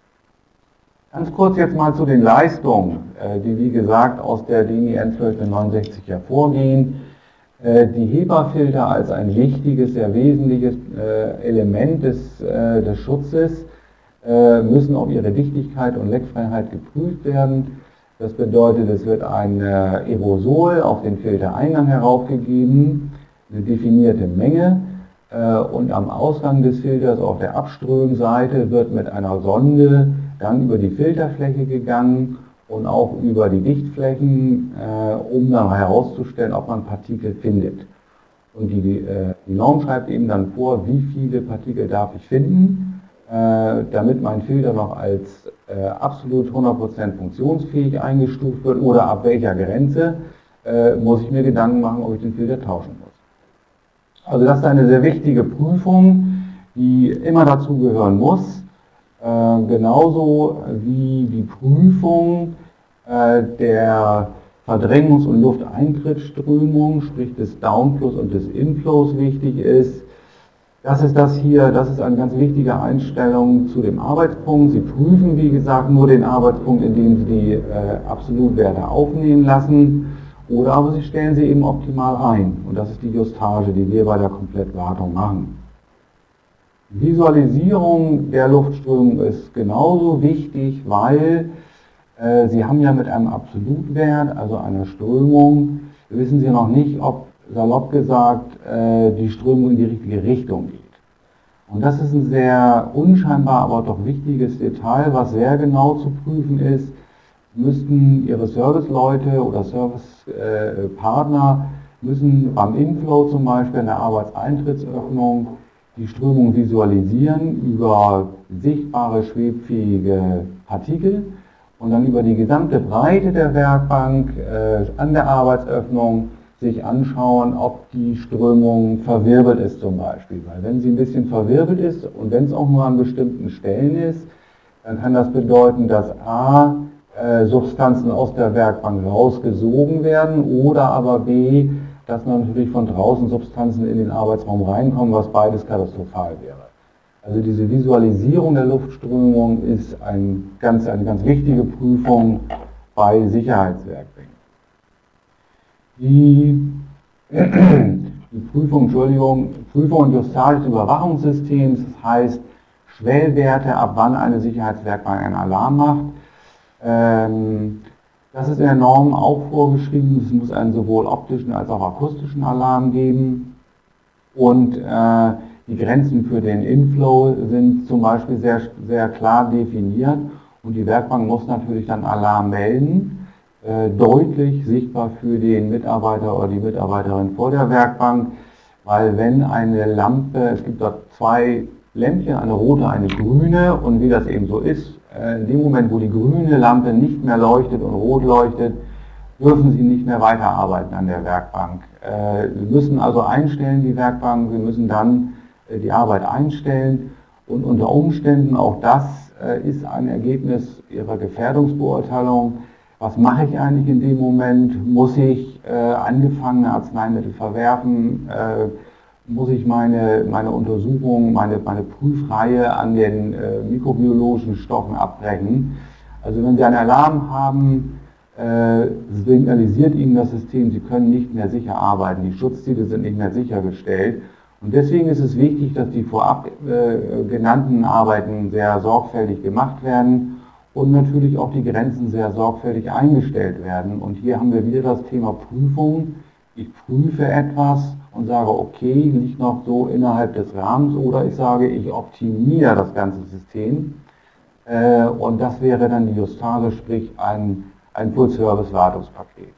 Ganz kurz jetzt mal zu den Leistungen, die wie gesagt aus der D I N E N zwölf vier neunundsechzig hervorgehen. Die HEPA-Filter als ein wichtiges, sehr wesentliches Element des, des Schutzes müssen auf ihre Dichtigkeit und Leckfreiheit geprüft werden. Das bedeutet, es wird ein Aerosol auf den Filtereingang heraufgegeben, eine definierte Menge. Und am Ausgang des Filters auf der Abströmseite wird mit einer Sonde dann über die Filterfläche gegangen und auch über die Dichtflächen, äh, um dann herauszustellen, ob man Partikel findet. Und die, äh, die Norm schreibt eben dann vor, wie viele Partikel darf ich finden, äh, damit mein Filter noch als äh, absolut hundert Prozent funktionsfähig eingestuft wird oder ab welcher Grenze äh, muss ich mir Gedanken machen, ob ich den Filter tauschen muss. Also das ist eine sehr wichtige Prüfung, die immer dazu gehören muss. Äh, genauso wie die Prüfung äh, der Verdrängungs- und Lufteintrittsströmung, sprich des Downflows und des Inflows wichtig ist. Das ist das hier, das ist eine ganz wichtige Einstellung zu dem Arbeitspunkt. Sie prüfen, wie gesagt, nur den Arbeitspunkt, indem Sie die äh, Absolutwerte aufnehmen lassen, oder aber Sie stellen sie eben optimal ein. Und das ist die Justage, die wir bei der Komplettwartung machen. Visualisierung der Luftströmung ist genauso wichtig, weil äh, Sie haben ja mit einem Absolutwert, also einer Strömung, wissen Sie noch nicht, ob, salopp gesagt, äh, die Strömung in die richtige Richtung geht. Und das ist ein sehr unscheinbar, aber doch wichtiges Detail, was sehr genau zu prüfen ist. Müssten Ihre Serviceleute oder Servicepartner müssen beim Inflow zum Beispiel in der Arbeitseintrittsöffnung die Strömung visualisieren über sichtbare schwebfähige Partikel und dann über die gesamte Breite der Werkbank äh, an der Arbeitsöffnung sich anschauen, ob die Strömung verwirbelt ist zum Beispiel. Weil wenn sie ein bisschen verwirbelt ist und wenn es auch nur an bestimmten Stellen ist, dann kann das bedeuten, dass a. äh, Substanzen aus der Werkbank rausgesogen werden oder aber b. dass natürlich von draußen Substanzen in den Arbeitsraum reinkommen, was beides katastrophal wäre. Also diese Visualisierung der Luftströmung ist ein ganz, eine ganz wichtige Prüfung bei Sicherheitswerkbänken. Die, die Prüfung, Entschuldigung, Prüfung und Justage des Überwachungssystems, das heißt Schwellwerte, ab wann eine Sicherheitswerkbank einen Alarm macht. Ähm, das ist in der Norm auch vorgeschrieben, es muss einen sowohl optischen als auch akustischen Alarm geben. Und äh, die Grenzen für den Inflow sind zum Beispiel sehr, sehr klar definiert und die Werkbank muss natürlich dann Alarm melden, äh, deutlich sichtbar für den Mitarbeiter oder die Mitarbeiterin vor der Werkbank, weil wenn eine Lampe, es gibt dort zwei Lämpchen, eine rote, eine grüne und wie das eben so ist, äh, in dem Moment, wo die grüne Lampe nicht mehr leuchtet und rot leuchtet, dürfen Sie nicht mehr weiterarbeiten an der Werkbank. Äh, Sie müssen also einstellen, die Werkbank, Sie müssen dann die Arbeit einstellen und unter Umständen, auch das äh, ist ein Ergebnis Ihrer Gefährdungsbeurteilung, was mache ich eigentlich in dem Moment, muss ich äh, angefangene Arzneimittel verwerfen, äh, muss ich meine, meine Untersuchung, meine, meine Prüfreihe an den äh, mikrobiologischen Stoffen abbrechen. Also wenn Sie einen Alarm haben, äh, signalisiert Ihnen das System, Sie können nicht mehr sicher arbeiten, die Schutzziele sind nicht mehr sichergestellt. Und deswegen ist es wichtig, dass die vorab äh, genannten Arbeiten sehr sorgfältig gemacht werden und natürlich auch die Grenzen sehr sorgfältig eingestellt werden. Und hier haben wir wieder das Thema Prüfung. Ich prüfe etwas und sage, okay, liegt noch so innerhalb des Rahmens, oder ich sage, ich optimiere das ganze System. Äh, und das wäre dann die Justage, sprich ein, ein Full-Service-Wartungspaket.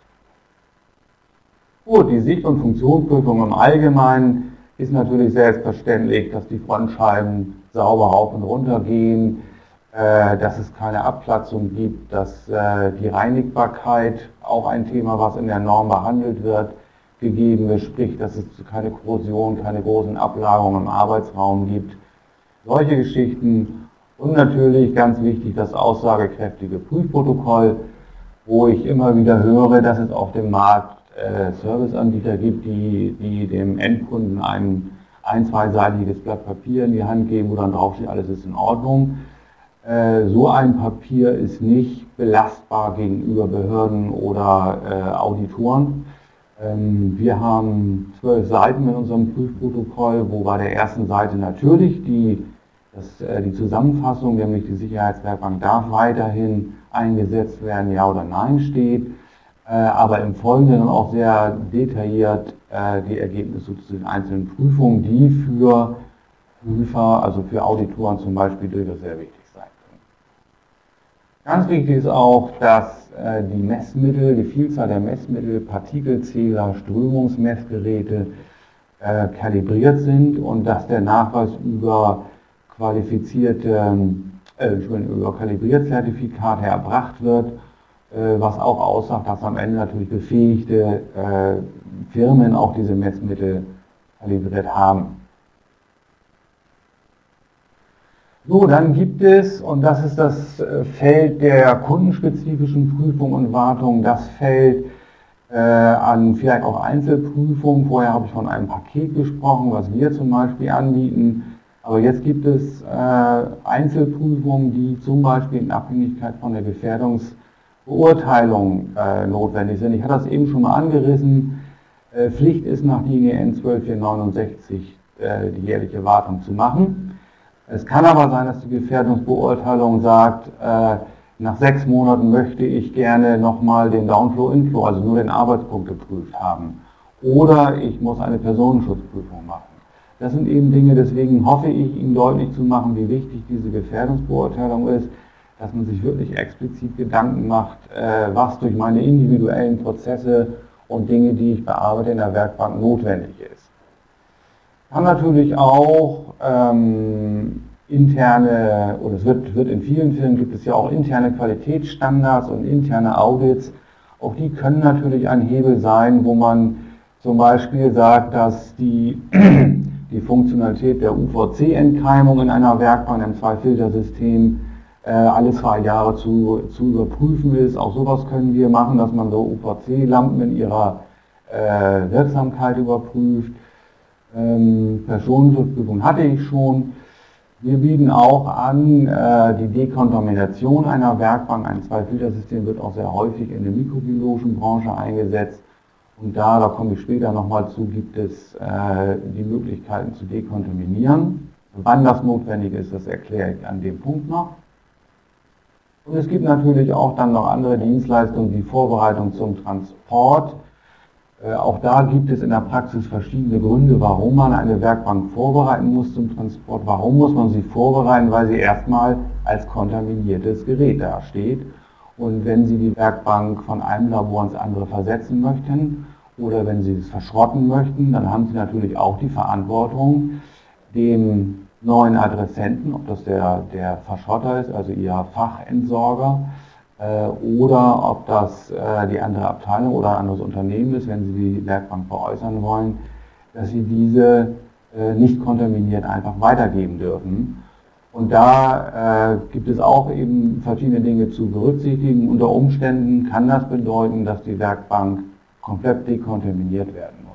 Gut, die Sicht- und Funktionsprüfung im Allgemeinen ist natürlich selbstverständlich, dass die Frontscheiben sauber rauf und runter gehen, äh, dass es keine Abplatzung gibt, dass äh, die Reinigbarkeit, auch ein Thema, was in der Norm behandelt wird, gegeben ist, sprich, dass es keine Korrosion, keine großen Ablagerungen im Arbeitsraum gibt. Solche Geschichten und natürlich ganz wichtig das aussagekräftige Prüfprotokoll, wo ich immer wieder höre, dass es auf dem Markt Serviceanbieter gibt, die, die dem Endkunden ein ein-, zweiseitiges Blatt Papier in die Hand geben, wo dann draufsteht, alles ist in Ordnung. Äh, so ein Papier ist nicht belastbar gegenüber Behörden oder äh, Auditoren. Ähm, wir haben zwölf Seiten in unserem Prüfprotokoll, wo bei der ersten Seite natürlich die, das, äh, die Zusammenfassung, nämlich die Sicherheitswerkbank darf weiterhin eingesetzt werden, ja oder nein steht. Aber im Folgenden auch sehr detailliert äh, die Ergebnisse zu den einzelnen Prüfungen, die für Prüfer, also für Auditoren zum Beispiel, durchaus sehr wichtig sein können. Ganz wichtig ist auch, dass äh, die Messmittel, die Vielzahl der Messmittel, Partikelzähler, Strömungsmessgeräte äh, kalibriert sind und dass der Nachweis über qualifizierte, äh, über Kalibrierzertifikate erbracht wird, was auch aussagt, dass am Ende natürlich befähigte äh, Firmen auch diese Messmittel kalibriert haben. So, dann gibt es, und das ist das Feld der kundenspezifischen Prüfung und Wartung, das Feld äh, an vielleicht auch Einzelprüfungen. Vorher habe ich von einem Paket gesprochen, was wir zum Beispiel anbieten. Aber jetzt gibt es äh, Einzelprüfungen, die zum Beispiel in Abhängigkeit von der Gefährdungs- Beurteilung äh, notwendig sind. Ich hatte das eben schon mal angerissen. Äh, Pflicht ist nach D I N E N zwölf vier neunundsechzig äh, die jährliche Wartung zu machen. Es kann aber sein, dass die Gefährdungsbeurteilung sagt, äh, nach sechs Monaten möchte ich gerne nochmal den Downflow-Inflow, also nur den Arbeitspunkt geprüft haben. Oder ich muss eine Personenschutzprüfung machen. Das sind eben Dinge, deswegen hoffe ich, Ihnen deutlich zu machen, wie wichtig diese Gefährdungsbeurteilung ist, dass man sich wirklich explizit Gedanken macht, äh, was durch meine individuellen Prozesse und Dinge, die ich bearbeite in der Werkbank, notwendig ist. Kann natürlich auch ähm, interne, oder es wird, wird in vielen Firmen gibt es ja auch interne Qualitätsstandards und interne Audits. Auch die können natürlich ein Hebel sein, wo man zum Beispiel sagt, dass die, die Funktionalität der U V C-Entkeimung in einer Werkbank, einem Zwei-Filtersystem, äh, alle zwei Jahre zu, zu überprüfen ist. Auch sowas können wir machen, dass man so U V C-Lampen in ihrer äh, Wirksamkeit überprüft. Ähm, Personenschutzprüfung hatte ich schon. Wir bieten auch an, äh, die Dekontamination einer Werkbank. Ein Zwei-Filtersystem wird auch sehr häufig in der mikrobiologischen Branche eingesetzt. Und da, da komme ich später nochmal zu, gibt es äh, die Möglichkeiten zu dekontaminieren. Wann das notwendig ist, das erkläre ich an dem Punkt noch. Und es gibt natürlich auch dann noch andere Dienstleistungen wie Vorbereitung zum Transport. Äh, auch da gibt es in der Praxis verschiedene Gründe, warum man eine Werkbank vorbereiten muss zum Transport. Warum muss man sie vorbereiten? Weil sie erstmal als kontaminiertes Gerät dasteht. Und wenn Sie die Werkbank von einem Labor ins andere versetzen möchten oder wenn Sie es verschrotten möchten, dann haben Sie natürlich auch die Verantwortung, dem neuen Adressenten, ob das der, der Verschrotter ist, also Ihr Fachentsorger, äh, oder ob das äh, die andere Abteilung oder ein anderes Unternehmen ist, wenn Sie die Werkbank veräußern wollen, dass Sie diese äh, nicht kontaminiert einfach weitergeben dürfen. Und da äh, gibt es auch eben verschiedene Dinge zu berücksichtigen. Unter Umständen kann das bedeuten, dass die Werkbank komplett dekontaminiert werden muss.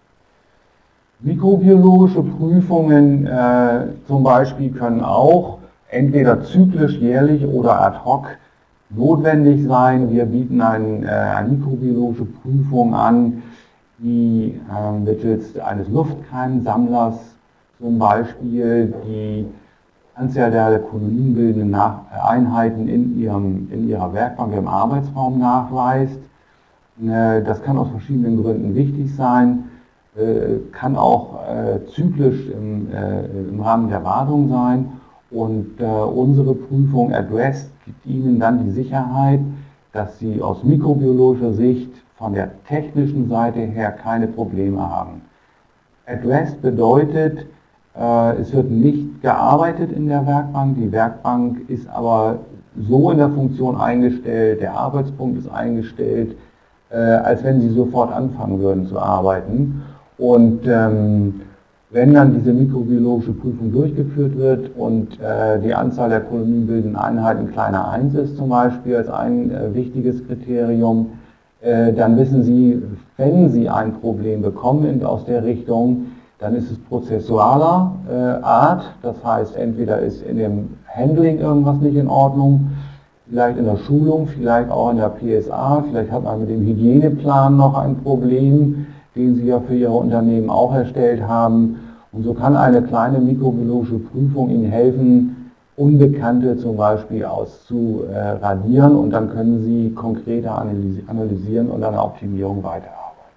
Mikrobiologische Prüfungen äh, zum Beispiel können auch entweder zyklisch, jährlich oder ad hoc notwendig sein. Wir bieten ein, äh, eine mikrobiologische Prüfung an, die äh, mittels eines Luftkeimsammlers zum Beispiel die Anzahl der kolonienbildenden Einheiten in, ihrem, in ihrer Werkbank im Arbeitsraum nachweist. Das kann aus verschiedenen Gründen wichtig sein, kann auch zyklisch im, im Rahmen der Wartung sein. Und unsere Prüfung Addressed gibt Ihnen dann die Sicherheit, dass Sie aus mikrobiologischer Sicht von der technischen Seite her keine Probleme haben. Addressed bedeutet, es wird nicht gearbeitet in der Werkbank, die Werkbank ist aber so in der Funktion eingestellt, der Arbeitspunkt ist eingestellt, äh, als wenn Sie sofort anfangen würden zu arbeiten. Und ähm, wenn dann diese mikrobiologische Prüfung durchgeführt wird und äh, die Anzahl der kolonienbildenden Einheiten kleiner eins ist zum Beispiel als ein äh, wichtiges Kriterium, äh, dann wissen Sie, wenn Sie ein Problem bekommen aus der Richtung, dann ist es prozessualer äh, Art, das heißt, entweder ist in dem Handling irgendwas nicht in Ordnung, vielleicht in der Schulung, vielleicht auch in der P S A, vielleicht hat man mit dem Hygieneplan noch ein Problem, den Sie ja für Ihre Unternehmen auch erstellt haben. Und so kann eine kleine mikrobiologische Prüfung Ihnen helfen, Unbekannte zum Beispiel auszuradieren, und dann können Sie konkreter analysieren und eine Optimierung weiterarbeiten.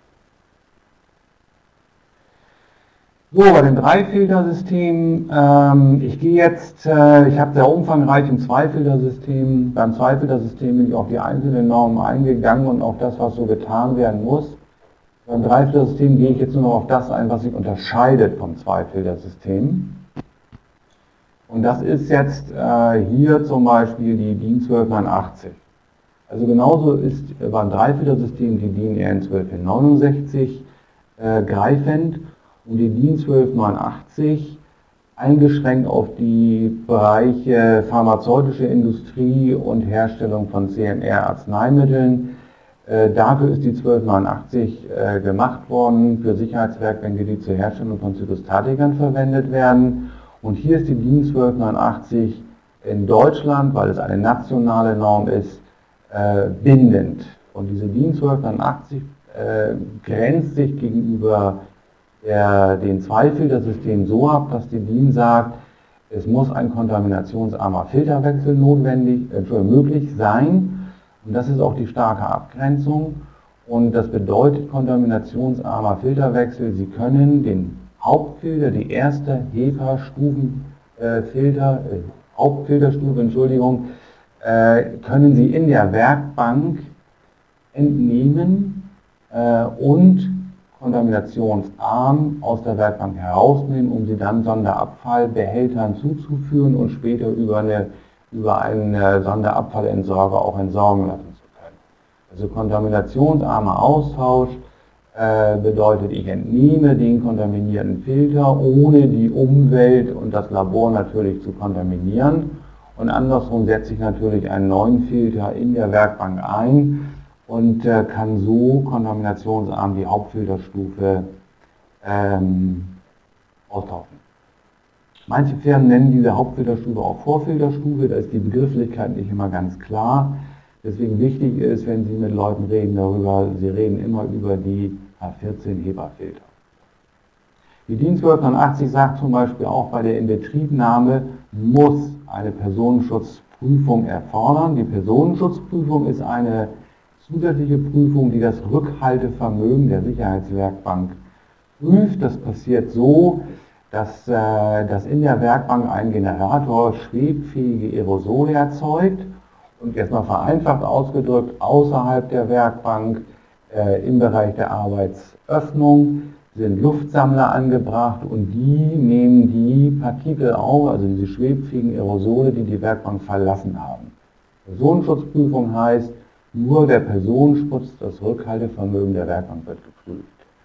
So, bei dem Drei-Filter-System, ähm, ich gehe jetzt, äh, ich habe sehr umfangreich im Zwei-Filter-System, beim Zwei-Filter-System bin ich auf die einzelnen Normen eingegangen und auf das, was so getan werden muss. Beim Drei-Filter-System gehe ich jetzt nur noch auf das ein, was sich unterscheidet vom Zwei-Filter-System. Und das ist jetzt äh, hier zum Beispiel die DIN zwölf neunundachtzig. Also genauso ist beim Drei-Filter-System die DIN R N zwölf neunundsechzig äh, greifend. Und die DIN zwölf neunundachtzig eingeschränkt auf die Bereiche pharmazeutische Industrie und Herstellung von C M R-Arzneimitteln. Äh, dafür ist die zwölf neunundachtzig äh, gemacht worden für Sicherheitswerkbänke, die zur Herstellung von Zytostatikern verwendet werden. Und hier ist die DIN zwölf neunundachtzig in Deutschland, weil es eine nationale Norm ist, äh, bindend. Und diese DIN zwölf neunundachtzig äh, grenzt sich gegenüber Der, den Zwei-Filter-System so ab, dass die DIN sagt, es muss ein kontaminationsarmer Filterwechsel notwendig, äh, möglich sein. Und das ist auch die starke Abgrenzung. Und das bedeutet kontaminationsarmer Filterwechsel. Sie können den Hauptfilter, die erste HEPA-Stufenfilter, äh, Hauptfilterstufe, Entschuldigung, äh, können Sie in der Werkbank entnehmen äh, und kontaminationsarm aus der Werkbank herausnehmen, um sie dann Sonderabfallbehältern zuzuführen und später über, eine, über einen äh, Sonderabfallentsorger auch entsorgen lassen zu können. Also kontaminationsarmer Austausch äh, bedeutet, ich entnehme den kontaminierten Filter, ohne die Umwelt und das Labor natürlich zu kontaminieren. Und andersrum setze ich natürlich einen neuen Filter in der Werkbank ein und äh, kann so kontaminationsarm die Hauptfilterstufe ähm, austauschen. Manche Firmen nennen diese Hauptfilterstufe auch Vorfilterstufe, da ist die Begrifflichkeit nicht immer ganz klar. Deswegen wichtig ist, wenn Sie mit Leuten reden darüber, Sie reden immer über die H vierzehn HEPA-Filter. Die DIN zwölf neunundachtzig sagt zum Beispiel auch, bei der Inbetriebnahme muss eine Personenschutzprüfung erfordern. Die Personenschutzprüfung ist eine zusätzliche Prüfung, die das Rückhaltevermögen der Sicherheitswerkbank prüft. Das passiert so, dass, äh, dass in der Werkbank ein Generator schwebfähige Aerosole erzeugt und jetzt mal vereinfacht ausgedrückt, außerhalb der Werkbank äh, im Bereich der Arbeitsöffnung sind Luftsammler angebracht und die nehmen die Partikel auf, also diese schwebfähigen Aerosole, die die Werkbank verlassen haben. Personenschutzprüfung heißt, nur der Personenschutz, das Rückhaltevermögen der Werkbank wird geprüft.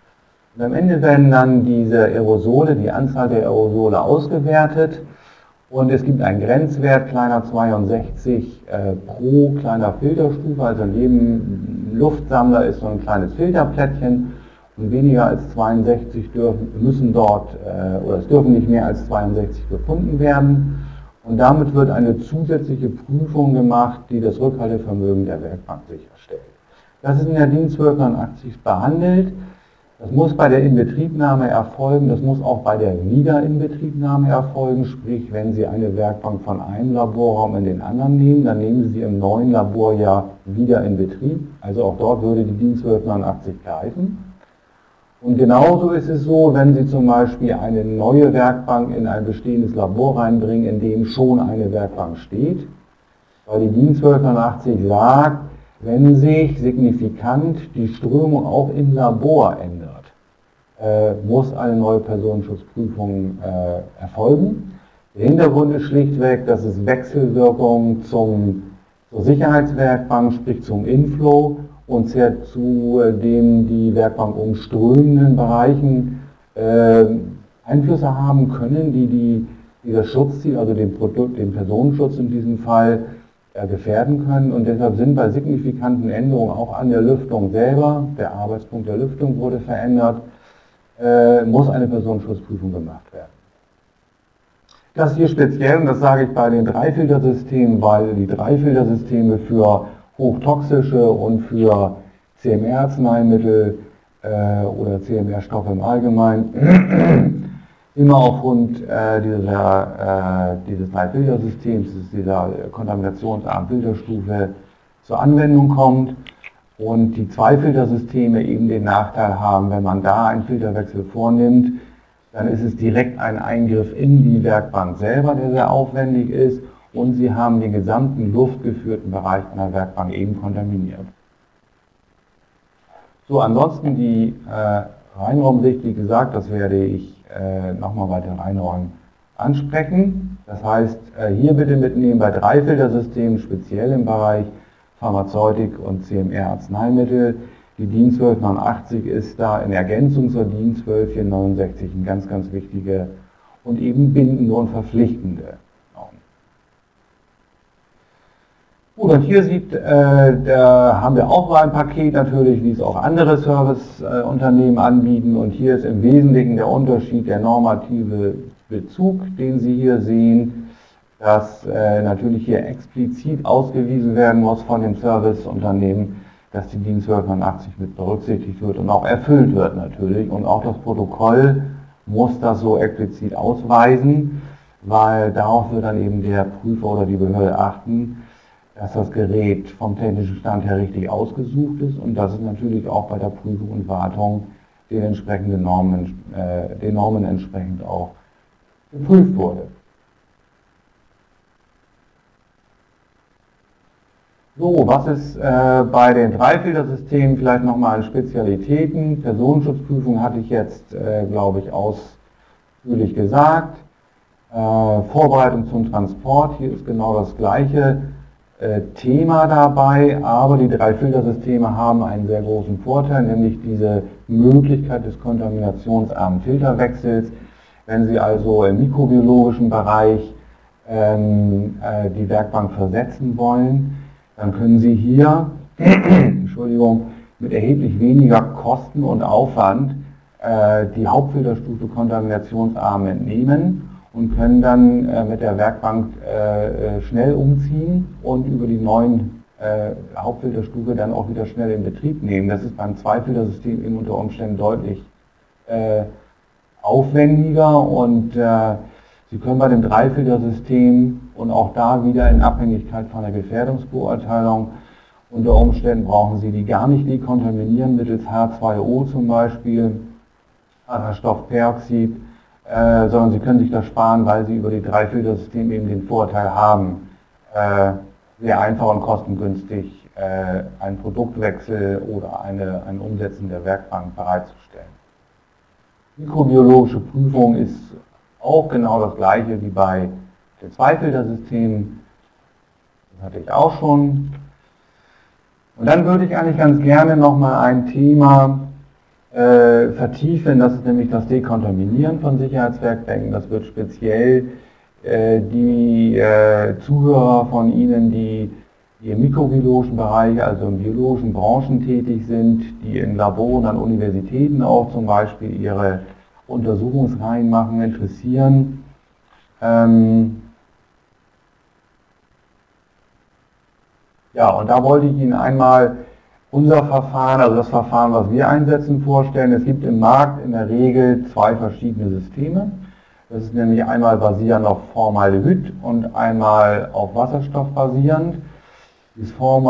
Und am Ende werden dann diese Aerosole, die Anzahl der Aerosole ausgewertet und es gibt einen Grenzwert kleiner zweiundsechzig äh, pro kleiner Filterstufe, also in jedem Luftsammler ist so ein kleines Filterplättchen und weniger als zweiundsechzig dürfen, müssen dort, äh, oder es dürfen nicht mehr als zweiundsechzig gefunden werden. Und damit wird eine zusätzliche Prüfung gemacht, die das Rückhaltevermögen der Werkbank sicherstellt. Das ist in der DIN zwölf neunundachtzig behandelt. Das muss bei der Inbetriebnahme erfolgen, das muss auch bei der Wiederinbetriebnahme erfolgen. Sprich, wenn Sie eine Werkbank von einem Laborraum in den anderen nehmen, dann nehmen Sie sie im neuen Laborjahr wieder in Betrieb. Also auch dort würde die DIN zwölf neunundachtzig greifen. Und genauso ist es so, wenn Sie zum Beispiel eine neue Werkbank in ein bestehendes Labor reinbringen, in dem schon eine Werkbank steht, weil die DIN zwölf neunundachtzig sagt, wenn sich signifikant die Strömung auch im Labor ändert, äh, muss eine neue Personenschutzprüfung äh, erfolgen. Der Hintergrund ist schlichtweg, dass es Wechselwirkungen zum, zur Sicherheitswerkbank, sprich zum Inflow, und sehr zu den die Werkbank umströmenden Bereichen äh, Einflüsse haben können, die, die, die das Schutzziel, also den, Produkt, den Personenschutz in diesem Fall, äh, gefährden können. Und deshalb sind bei signifikanten Änderungen auch an der Lüftung selber, der Arbeitspunkt der Lüftung wurde verändert, äh, muss eine Personenschutzprüfung gemacht werden. Das hier speziell, und das sage ich bei den Dreifiltersystemen, weil die Dreifiltersysteme für hochtoxische und für C M R-Arzneimittel äh, oder C M R-Stoffe im Allgemeinen immer aufgrund äh, dieser, äh, dieses Dreifiltersystems, dieser kontaminationsarmen Filterstufe zur Anwendung kommt und die Zweifiltersysteme eben den Nachteil haben, wenn man da einen Filterwechsel vornimmt, dann ist es direkt ein Eingriff in die Werkbank selber, der sehr aufwendig ist. Und Sie haben den gesamten luftgeführten Bereich einer Werkbank eben kontaminiert. So, ansonsten die äh, Reinraumsicht, wie gesagt, das werde ich äh, nochmal bei den Reinräumen ansprechen. Das heißt, äh, hier bitte mitnehmen bei Dreifiltersystemen, speziell im Bereich Pharmazeutik und C M R-Arzneimittel. Die DIN zwölf neunundachtzig ist da in Ergänzung zur DIN zwölf neunundsechzig ein ganz, ganz wichtige und eben bindende und verpflichtende. Gut, und hier sieht, äh, da haben wir auch ein Paket natürlich, wie es auch andere Serviceunternehmen äh, anbieten. Und hier ist im Wesentlichen der Unterschied der normative Bezug, den Sie hier sehen, dass äh, natürlich hier explizit ausgewiesen werden muss von dem Serviceunternehmen, dass die DIN zwölf neunundachtzig mit berücksichtigt wird und auch erfüllt wird natürlich. Und auch das Protokoll muss das so explizit ausweisen, weil darauf wird dann eben der Prüfer oder die Behörde achten, dass das Gerät vom technischen Stand her richtig ausgesucht ist und dass es natürlich auch bei der Prüfung und Wartung den entsprechenden Normen, äh, den Normen entsprechend auch geprüft wurde. So, was ist äh, bei den Dreifiltersystemen vielleicht nochmal an Spezialitäten? Personenschutzprüfung hatte ich jetzt, äh, glaube ich, ausführlich gesagt. Äh, Vorbereitung zum Transport, hier ist genau das gleiche äh, Thema dabei, aber die Dreifiltersysteme haben einen sehr großen Vorteil, nämlich diese Möglichkeit des kontaminationsarmen Filterwechsels. Wenn Sie also im mikrobiologischen Bereich ähm, äh, die Werkbank versetzen wollen, dann können Sie hier Entschuldigung, mit erheblich weniger Kosten und Aufwand äh, die Hauptfilterstufe kontaminationsarm entnehmen und können dann äh, mit der Werkbank äh, schnell umziehen und über die neuen äh, Hauptfilterstufe dann auch wieder schnell in Betrieb nehmen. Das ist beim Zweifiltersystem eben unter Umständen deutlich äh, aufwendiger und äh, Sie können bei dem Dreifiltersystem und auch da wieder in Abhängigkeit von der Gefährdungsbeurteilung, unter Umständen brauchen Sie die gar nicht dekontaminieren mittels H zwei O zum Beispiel, Wasserstoffperoxid, äh, sondern Sie können sich das sparen, weil Sie über die Dreifiltersystem eben den Vorteil haben, äh, sehr einfach und kostengünstig äh, einen Produktwechsel oder eine, ein Umsetzen der Werkbank bereitzustellen. Mikrobiologische Prüfung ist auch genau das gleiche wie bei den Zweifiltersystemen. Das hatte ich auch schon. Und dann würde ich eigentlich ganz gerne nochmal ein Thema äh, vertiefen, das ist nämlich das Dekontaminieren von Sicherheitswerkbänken. Das wird speziell äh, die äh, Zuhörer von Ihnen, die, die im mikrobiologischen Bereich, also in biologischen Branchen tätig sind, die in Laboren an Universitäten auch zum Beispiel ihre Untersuchungsreihen machen, interessieren. Ähm ja, und da wollte ich Ihnen einmal unser Verfahren, also das Verfahren, was wir einsetzen, vorstellen. Es gibt im Markt in der Regel zwei verschiedene Systeme. Das ist nämlich einmal basierend auf Formaldehyd und einmal auf Wasserstoff basierend. Das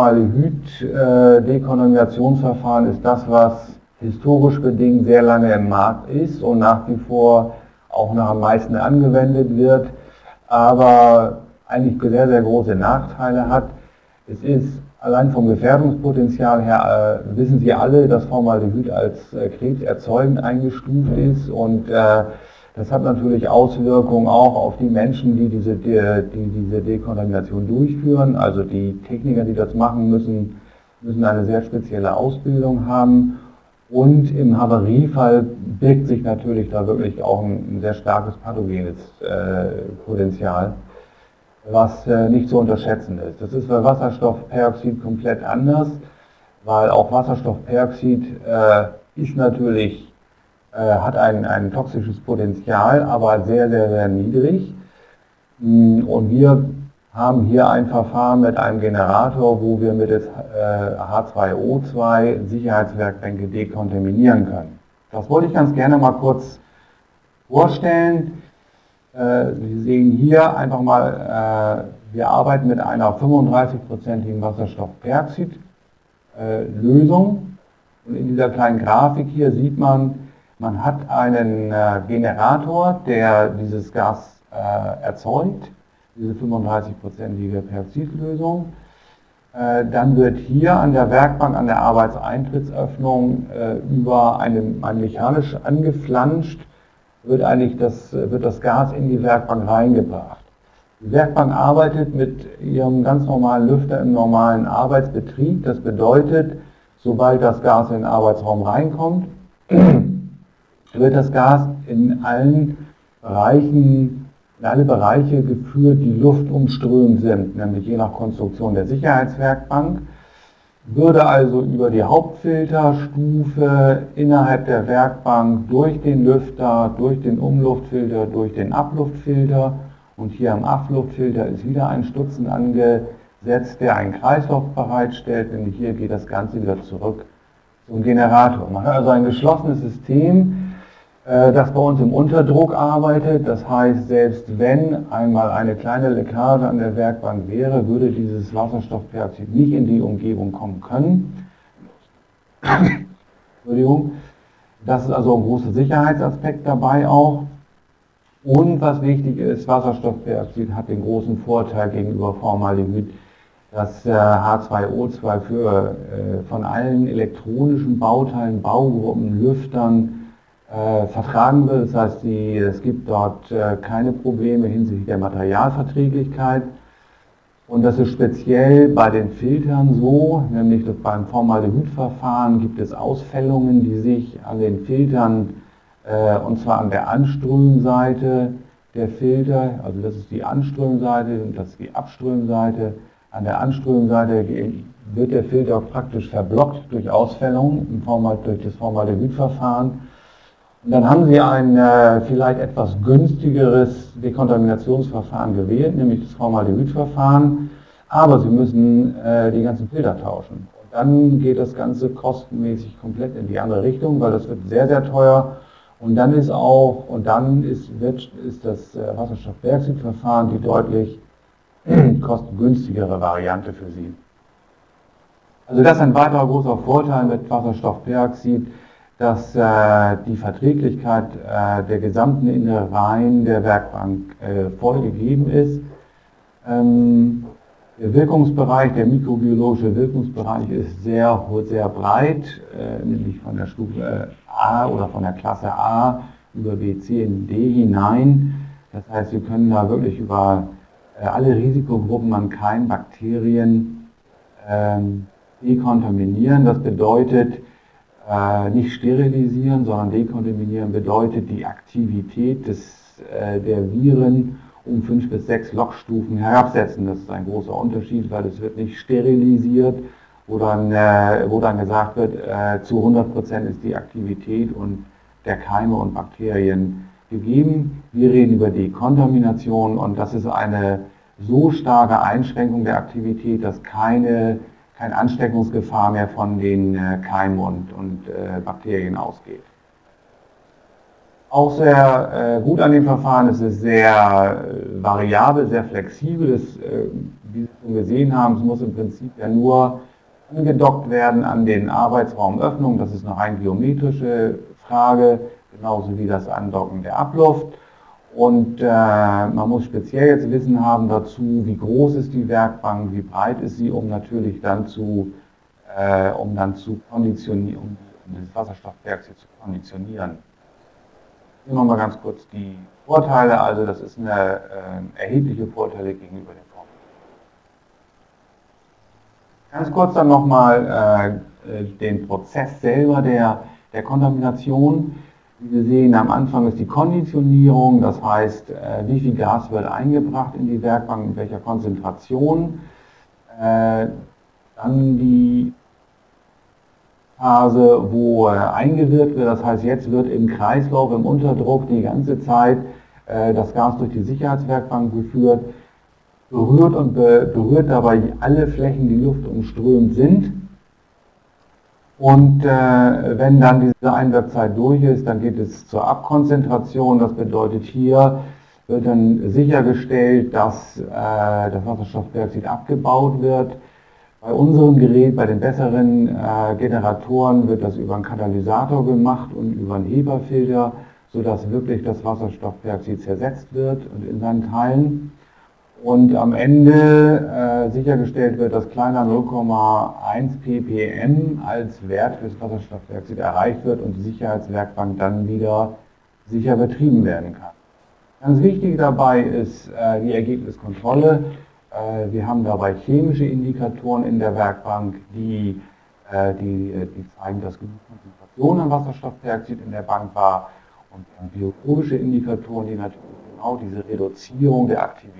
Formaldehyd-Dekontaminationsverfahren ist das, was historisch bedingt sehr lange im Markt ist und nach wie vor auch noch am meisten angewendet wird, aber eigentlich sehr, sehr große Nachteile hat. Es ist allein vom Gefährdungspotenzial her, äh, wissen Sie alle, dass Formaldehyd als äh, krebserzeugend eingestuft ist und äh, das hat natürlich Auswirkungen auch auf die Menschen, die diese, die, die diese Dekontamination durchführen. Also die Techniker, die das machen müssen, müssen eine sehr spezielle Ausbildung haben. Und im Havariefall birgt sich natürlich da wirklich auch ein, ein sehr starkes pathogenes äh, Potenzial, was äh, nicht zu unterschätzen ist. Das ist bei Wasserstoffperoxid komplett anders, weil auch Wasserstoffperoxid äh, ist natürlich, äh, hat ein, ein toxisches Potenzial, aber sehr, sehr, sehr niedrig. Und wir haben hier ein Verfahren mit einem Generator, wo wir mit des äh, H zwei O zwei Sicherheitswerkbänke dekontaminieren können. Das wollte ich ganz gerne mal kurz vorstellen. Äh, Sie sehen hier einfach mal, äh, wir arbeiten mit einer fünfunddreißig-prozentigen Wasserstoffperoxid-Lösung. Und in dieser kleinen Grafik hier sieht man, man hat einen äh, Generator, der dieses Gas äh, erzeugt, diese fünfunddreißig-prozentige Peroxidlösung. Äh, dann wird hier an der Werkbank, an der Arbeitseintrittsöffnung äh, über eine, ein mechanisch angeflanscht, wird eigentlich das, wird das Gas in die Werkbank reingebracht. Die Werkbank arbeitet mit ihrem ganz normalen Lüfter im normalen Arbeitsbetrieb. Das bedeutet, sobald das Gas in den Arbeitsraum reinkommt, wird das Gas in allen Bereichen, in alle Bereiche geführt, die luftumströmt sind, nämlich je nach Konstruktion der Sicherheitswerkbank. Würde also über die Hauptfilterstufe innerhalb der Werkbank durch den Lüfter, durch den Umluftfilter, durch den Abluftfilter und hier am Abluftfilter ist wieder ein Stutzen angesetzt, der einen Kreislauf bereitstellt, nämlich hier geht das Ganze wieder zurück zum Generator. Man hat also ein geschlossenes System, das bei uns im Unterdruck arbeitet. Das heißt, selbst wenn einmal eine kleine Leckage an der Werkbank wäre, würde dieses Wasserstoffperoxid nicht in die Umgebung kommen können. Entschuldigung. Das ist also ein großer Sicherheitsaspekt dabei auch. Und was wichtig ist, Wasserstoffperoxid hat den großen Vorteil gegenüber Formaldehyd, dass äh, H zwei O zwei für, äh, von allen elektronischen Bauteilen, Baugruppen, Lüftern äh, vertragen wird. Das heißt, die, es gibt dort äh, keine Probleme hinsichtlich der Materialverträglichkeit. Und das ist speziell bei den Filtern so, nämlich dass beim Formaldehydverfahren gibt es Ausfällungen, die sich an den Filtern, äh, und zwar an der Anströmseite der Filter, also das ist die Anströmseite und das ist die Abströmseite. An der Anströmseite wird der Filter praktisch verblockt durch Ausfällungen im Formal, durch das Formaldehydverfahren. Und dann haben Sie ein äh, vielleicht etwas günstigeres Dekontaminationsverfahren gewählt, nämlich das Formaldehydverfahren, aber Sie müssen äh, die ganzen Filter tauschen. Und dann geht das Ganze kostenmäßig komplett in die andere Richtung, weil das wird sehr, sehr teuer. Und dann ist auch, und dann ist, wird, ist das äh, Wasserstoffperoxidverfahren die deutlich kostengünstigere Variante für Sie. Also das ist ein weiterer großer Vorteil mit Wasserstoffperoxid, dass äh, die Verträglichkeit äh, der gesamten Innereien der Werkbank äh, voll gegeben ist. Ähm, der Wirkungsbereich, der mikrobiologische Wirkungsbereich ist sehr, sehr breit, äh, nämlich von der Stufe äh, A oder von der Klasse A über B, C und D hinein. Das heißt, Sie können da wirklich über äh, alle Risikogruppen an Keim, Bakterien äh, dekontaminieren. Das bedeutet, Äh, nicht sterilisieren, sondern dekontaminieren bedeutet die Aktivität des, äh, der Viren um fünf bis sechs Logstufen herabsetzen. Das ist ein großer Unterschied, weil es wird nicht sterilisiert, wo dann, äh, wo dann gesagt wird, äh, zu hundert Prozent ist die Aktivität und der Keime und Bakterien gegeben. Wir reden über Dekontamination und das ist eine so starke Einschränkung der Aktivität, dass keine keine Ansteckungsgefahr mehr von den äh, Keimen und, und äh, Bakterien ausgeht. Auch sehr äh, gut an dem Verfahren ist es sehr äh, variabel, sehr flexibel. Das, äh, wie Sie schon gesehen haben, es muss im Prinzip ja nur angedockt werden an den Arbeitsraumöffnungen. Das ist eine rein geometrische Frage, genauso wie das Andocken der Abluft. Und äh, man muss speziell jetzt Wissen haben dazu, wie groß ist die Werkbank, wie breit ist sie, um natürlich dann zu, äh, um dann zu konditionieren, um das Wasserstoffperoxid zu konditionieren. Hier nochmal ganz kurz die Vorteile, also das ist eine äh, erhebliche Vorteile gegenüber dem Form. Ganz kurz dann nochmal äh, den Prozess selber der, der Kontamination. Wie wir sehen, am Anfang ist die Konditionierung, das heißt, wie viel Gas wird eingebracht in die Werkbank, in welcher Konzentration. Dann die Phase, wo eingewirkt wird, das heißt, jetzt wird im Kreislauf, im Unterdruck die ganze Zeit das Gas durch die Sicherheitswerkbank geführt, berührt und berührt dabei alle Flächen, die Luft umströmt sind. Und äh, wenn dann diese Einwirkzeit durch ist, dann geht es zur Abkonzentration. Das bedeutet, hier wird dann sichergestellt, dass äh, das Wasserstoffperoxid abgebaut wird. Bei unserem Gerät, bei den besseren äh, Generatoren, wird das über einen Katalysator gemacht und über einen HEPA-Filter, sodass wirklich das Wasserstoffperoxid zersetzt wird und in seinen Teilen. Und am Ende äh, sichergestellt wird, dass kleiner null Komma eins ppm als Wert für das Wasserstoffperoxid erreicht wird und die Sicherheitswerkbank dann wieder sicher betrieben werden kann. Ganz wichtig dabei ist äh, die Ergebniskontrolle. Äh, wir haben dabei chemische Indikatoren in der Werkbank, die, äh, die, die zeigen, dass genug Konzentration an Wasserstoffperoxid in der Bank war, und wir haben biologische Indikatoren, die natürlich genau diese Reduzierung der Aktivität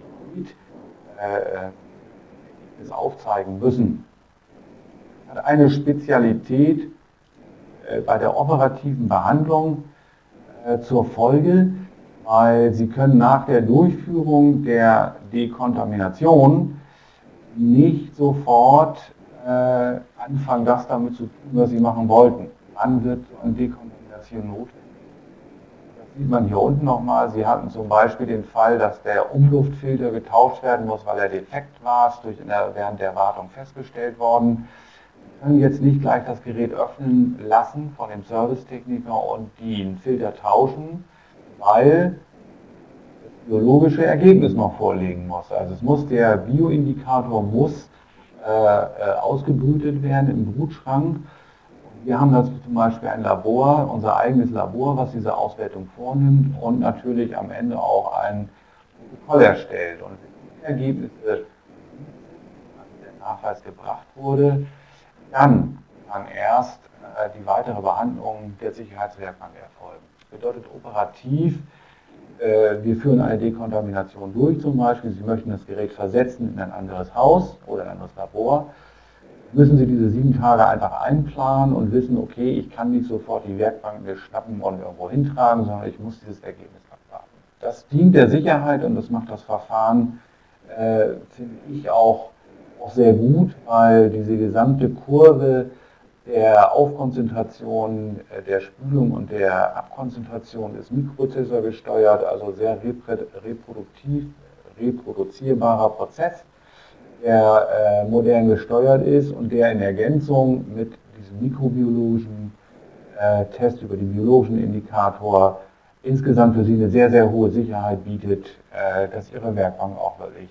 das aufzeigen müssen. Hat eine Spezialität äh, bei der operativen Behandlung äh, zur Folge, weil Sie können nach der Durchführung der Dekontamination nicht sofort äh, anfangen, das damit zu tun, was Sie machen wollten. Wann wird so eine Dekontamination notwendig? Sieht man hier unten nochmal, Sie hatten zum Beispiel den Fall, dass der Umluftfilter getauscht werden muss, weil er defekt war, ist durch in der, während der Wartung festgestellt worden. Sie können jetzt nicht gleich das Gerät öffnen lassen von dem Servicetechniker und den Filter tauschen, weil das biologische Ergebnis noch vorliegen muss. Also es muss der Bioindikator muss äh, äh, ausgebrütet werden im Brutschrank. Wir haben dazu zum Beispiel ein Labor, unser eigenes Labor, was diese Auswertung vornimmt und natürlich am Ende auch ein Protokoll erstellt. Und wenn die Ergebnisse, also der Nachweis gebracht wurde, dann kann erst äh, die weitere Behandlung der Sicherheitswerkbank erfolgen. Das bedeutet operativ, äh, wir führen eine Dekontamination durch zum Beispiel. Sie möchten das Gerät versetzen in ein anderes Haus oder ein anderes Labor. Müssen Sie diese sieben Tage einfach einplanen und wissen, okay, ich kann nicht sofort die Werkbank mir schnappen und irgendwo hintragen, sondern ich muss dieses Ergebnis abwarten. Das dient der Sicherheit und das macht das Verfahren, äh, finde ich, auch, auch sehr gut, weil diese gesamte Kurve der Aufkonzentration, äh, der Spülung und der Abkonzentration ist Mikroprozessor gesteuert, also sehr reproduktiv, reproduzierbarer Prozess, der äh, modern gesteuert ist und der in Ergänzung mit diesem mikrobiologischen äh, Test über den biologischen Indikator insgesamt für Sie eine sehr, sehr hohe Sicherheit bietet, äh, dass Ihre Werkbank auch wirklich.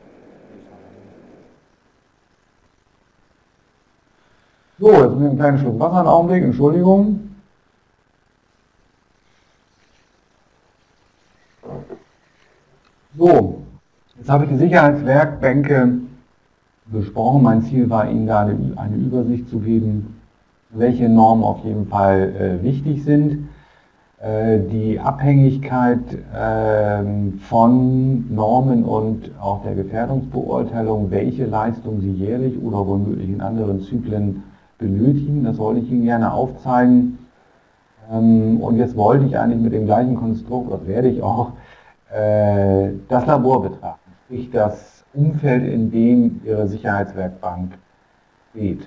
So, jetzt nehmen wir einen kleinen Schluck Wasser, einen Augenblick, Entschuldigung. So, jetzt habe ich die Sicherheitswerkbänke besprochen. Mein Ziel war, Ihnen da eine, eine Übersicht zu geben, welche Normen auf jeden Fall äh, wichtig sind. Äh, die Abhängigkeit äh, von Normen und auch der Gefährdungsbeurteilung, welche Leistung Sie jährlich oder womöglich in anderen Zyklen benötigen, das wollte ich Ihnen gerne aufzeigen. Ähm, und jetzt wollte ich eigentlich mit dem gleichen Konstrukt, das werde ich auch, äh, das Labor betrachten, sprich das Umfeld, in dem Ihre Sicherheitswerkbank steht.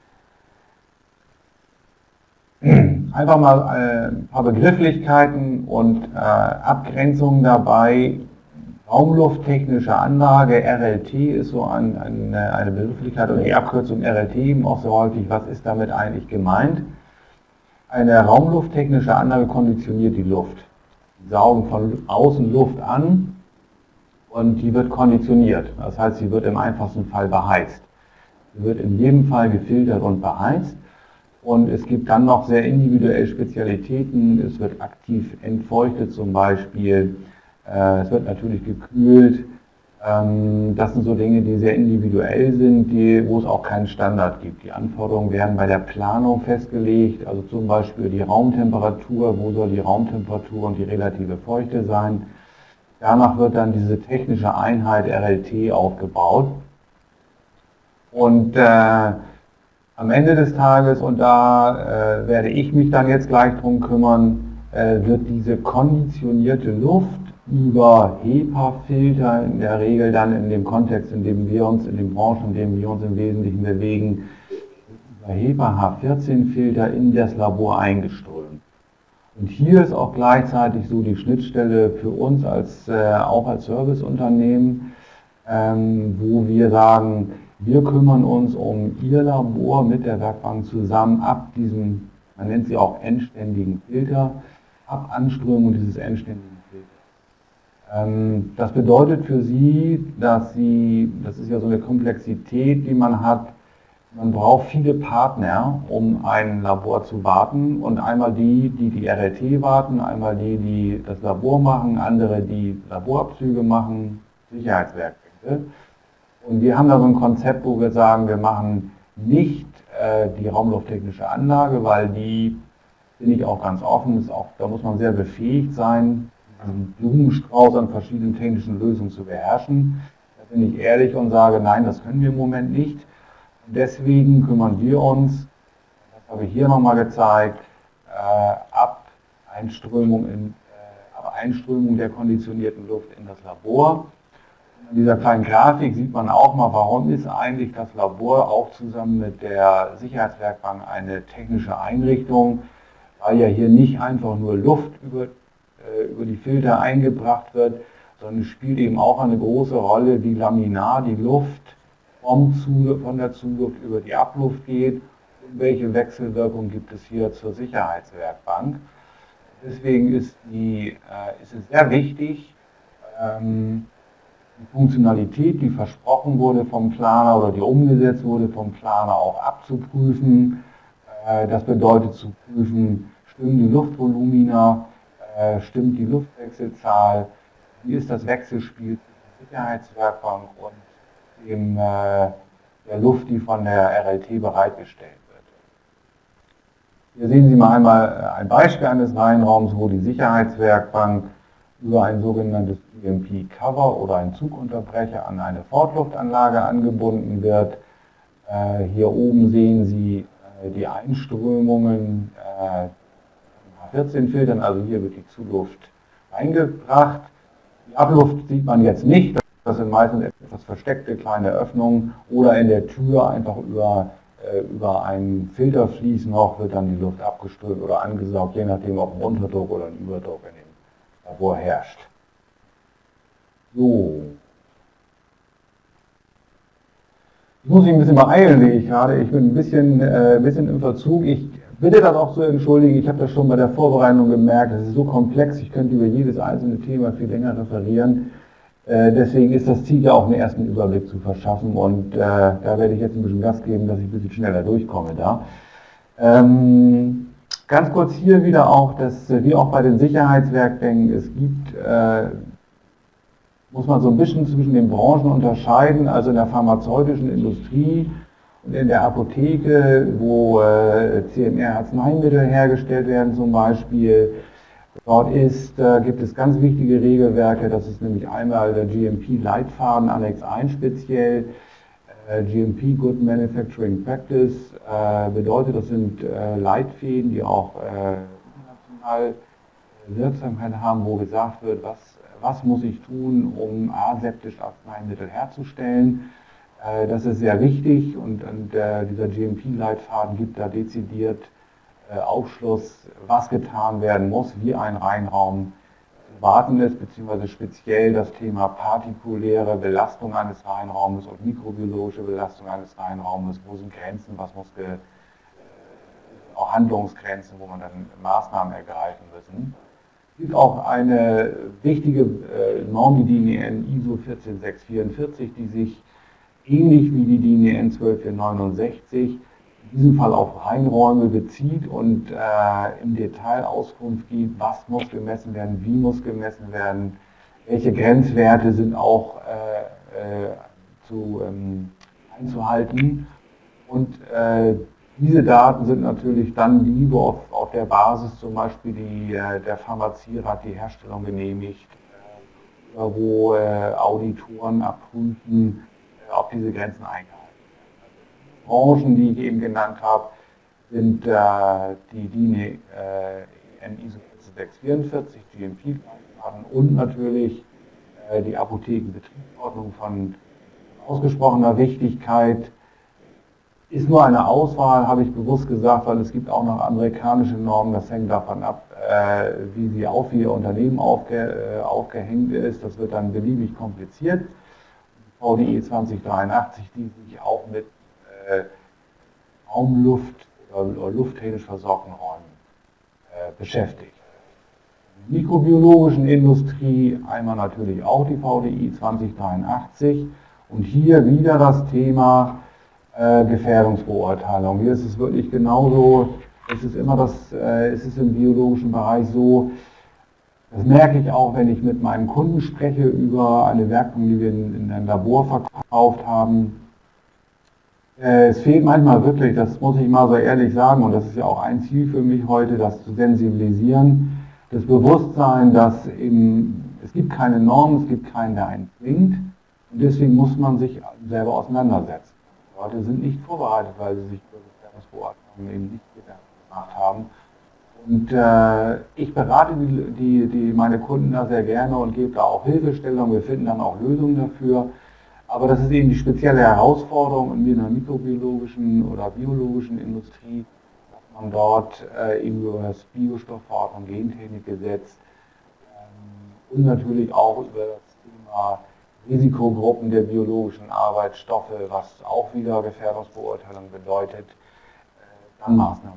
Einfach mal äh, ein paar Begrifflichkeiten und äh, Abgrenzungen dabei. Raumlufttechnische Anlage, R L T ist so ein, eine, eine Begrifflichkeit oder die Abkürzung R L T eben auch so häufig. Was ist damit eigentlich gemeint? Eine raumlufttechnische Anlage konditioniert die Luft. Sie saugen von außen Luft an und die wird konditioniert. Das heißt, sie wird im einfachsten Fall beheizt. Sie wird in jedem Fall gefiltert und beheizt. Und es gibt dann noch sehr individuelle Spezialitäten. Es wird aktiv entfeuchtet zum Beispiel. Es wird natürlich gekühlt. Das sind so Dinge, die sehr individuell sind, die, wo es auch keinen Standard gibt. Die Anforderungen werden bei der Planung festgelegt, also zum Beispiel die Raumtemperatur, wo soll die Raumtemperatur und die relative Feuchte sein. Danach wird dann diese technische Einheit R L T aufgebaut. Und äh, am Ende des Tages, und da äh, werde ich mich dann jetzt gleich drum kümmern, äh, wird diese konditionierte Luft über HEPA-Filter, in der Regel dann in dem Kontext, in dem wir uns, in den Branchen, in denen wir uns im Wesentlichen bewegen, über HEPA H vierzehn Filter in das Labor eingeströmt. Und hier ist auch gleichzeitig so die Schnittstelle für uns als, äh, auch als Serviceunternehmen, ähm, wo wir sagen, wir kümmern uns um Ihr Labor mit der Werkbank zusammen ab diesem, man nennt sie auch endständigen Filter, ab Anströmung dieses endständigen Filters. Ähm, das bedeutet für Sie, dass Sie, das ist ja so eine Komplexität, die man hat, man braucht viele Partner, um ein Labor zu warten, und einmal die, die die R L T warten, einmal die, die das Labor machen, andere, die Laborabzüge machen, Sicherheitswerkbänke. Und wir haben da so ein Konzept, wo wir sagen, wir machen nicht äh, die raumlufttechnische Anlage, weil die, bin ich auch ganz offen, ist auch, da muss man sehr befähigt sein, diesen Blumenstrauß an verschiedenen technischen Lösungen zu beherrschen. Da bin ich ehrlich und sage, nein, das können wir im Moment nicht. Und deswegen kümmern wir uns, das habe ich hier nochmal gezeigt, äh, ab Einströmung, in, äh, ab Einströmung der konditionierten Luft in das Labor. In dieser kleinen Grafik sieht man auch mal, warum ist eigentlich das Labor auch zusammen mit der Sicherheitswerkbank eine technische Einrichtung, weil ja hier nicht einfach nur Luft über, äh, über die Filter eingebracht wird, sondern es spielt eben auch eine große Rolle, wie laminar die Luft vom Zulauf, von der Zuluft über die Abluft geht und welche Wechselwirkung gibt es hier zur Sicherheitswerkbank. Deswegen ist, die, äh, ist es sehr wichtig, ähm, die Funktionalität, die versprochen wurde vom Planer oder die umgesetzt wurde vom Planer, auch abzuprüfen. Äh, das bedeutet zu prüfen, stimmen die Luftvolumina, äh, stimmt die Luftwechselzahl, wie ist das Wechselspiel zwischen der Sicherheitswerkbank und dem, äh, der Luft, die von der R L T bereitgestellt wird. Hier sehen Sie mal einmal ein Beispiel eines Reihenraums, wo die Sicherheitswerkbank über ein sogenanntes G M P-Cover oder einen Zugunterbrecher an eine Fortluftanlage angebunden wird. Äh, hier oben sehen Sie äh, die Einströmungen äh, vierzehn Filtern, also hier wird die Zuluft eingebracht. Die Abluft sieht man jetzt nicht, das sind meistens etwas versteckte kleine Öffnungen oder in der Tür einfach über, äh, über ein Filterfließloch wird dann die Luft abgeströmt oder angesaugt, je nachdem ob ein Unterdruck oder ein Überdruck in dem Labor herrscht. So. Ich muss mich ein bisschen beeilen, sehe ich gerade. Ich bin ein bisschen, äh, ein bisschen im Verzug. Ich bitte das auch zu entschuldigen. Ich habe das schon bei der Vorbereitung gemerkt. Es ist so komplex. Ich könnte über jedes einzelne Thema viel länger referieren. Äh, deswegen ist das Ziel ja auch einen ersten Überblick zu verschaffen. Und äh, da werde ich jetzt ein bisschen Gas geben, dass ich ein bisschen schneller durchkomme da. Ähm, ganz kurz hier wieder auch, dass wie auch bei den Sicherheitswerkbänken, es gibt äh, muss man so ein bisschen zwischen den Branchen unterscheiden, also in der pharmazeutischen Industrie und in der Apotheke, wo äh, C M R-Arzneimittel hergestellt werden zum Beispiel. Dort ist, äh, gibt es ganz wichtige Regelwerke, das ist nämlich einmal der G M P-Leitfaden Annex eins speziell, äh, G M P Good Manufacturing Practice, äh, bedeutet, das sind äh, Leitfäden, die auch äh, international Wirksamkeit haben, wo gesagt wird, was Was muss ich tun, um aseptisch Arzneimittel herzustellen? Äh, das ist sehr wichtig und, und äh, dieser G M P-Leitfaden gibt da dezidiert äh, Aufschluss, was getan werden muss, wie ein Reinraum zu warten ist, beziehungsweise speziell das Thema partikuläre Belastung eines Reinraumes und mikrobiologische Belastung eines Reinraumes. Wo sind Grenzen, was muss ge, äh, auch Handlungsgrenzen, wo man dann Maßnahmen ergreifen müssen. Es gibt auch eine wichtige äh, Norm, die D I N E N I S O eins vier sechs vier vier, die sich ähnlich wie die D I N E N zwölf vier neunundsechzig in diesem Fall auf Reinräume bezieht und äh, im Detail Auskunft gibt, was muss gemessen werden, wie muss gemessen werden, welche Grenzwerte sind auch äh, äh, zu, ähm, einzuhalten. Und äh, diese Daten sind natürlich dann die, wo auf, auf der Basis zum Beispiel die, äh, der Pharmazierat die Herstellung genehmigt, äh, wo äh, Auditoren abprüfen, äh, ob diese Grenzen eingehalten werden. Branchen, die ich eben genannt habe, sind äh, die D I N E N I S O eins vier sechs vier, G M P-Daten und natürlich äh, die Apothekenbetriebsordnung von ausgesprochener Wichtigkeit. Ist nur eine Auswahl, habe ich bewusst gesagt, weil es gibt auch noch amerikanische Normen, das hängt davon ab, äh, wie sie auf ihr Unternehmen aufge, äh, aufgehängt ist. Das wird dann beliebig kompliziert. V D E zwanzig dreiundachtzig, die sich auch mit äh, Raumluft oder, oder lufttechnisch versorgten Räumen äh, beschäftigt. In der mikrobiologischen Industrie einmal natürlich auch die V D I zwanzig dreiundachtzig und hier wieder das Thema Äh, Gefährdungsbeurteilung. Hier ist es wirklich genauso, es ist immer das, äh, es ist im biologischen Bereich so, das merke ich auch, wenn ich mit meinen Kunden spreche über eine Werkbank, die wir in, in einem Labor verkauft haben. Äh, es fehlt manchmal wirklich, das muss ich mal so ehrlich sagen, und das ist ja auch ein Ziel für mich heute, das zu sensibilisieren, das Bewusstsein, dass eben, es gibt keine Norm, es gibt keinen, der einen zwingt, und deswegen muss man sich selber auseinandersetzen. Leute sind nicht vorbereitet, weil sie sich für Gefährdungsbeurteilungen eben nicht Gedanken gemacht haben. Und äh, ich berate die, die, die, meine Kunden da sehr gerne und gebe da auch Hilfestellung. Wir finden dann auch Lösungen dafür. Aber das ist eben die spezielle Herausforderung in der mikrobiologischen oder biologischen Industrie, dass man dort äh, eben über das Biostoffverordnung, Gentechnikgesetz ähm, und natürlich auch über das Thema Risikogruppen der biologischen Arbeitsstoffe, was auch wieder Gefährdungsbeurteilung bedeutet, dann Maßnahmen.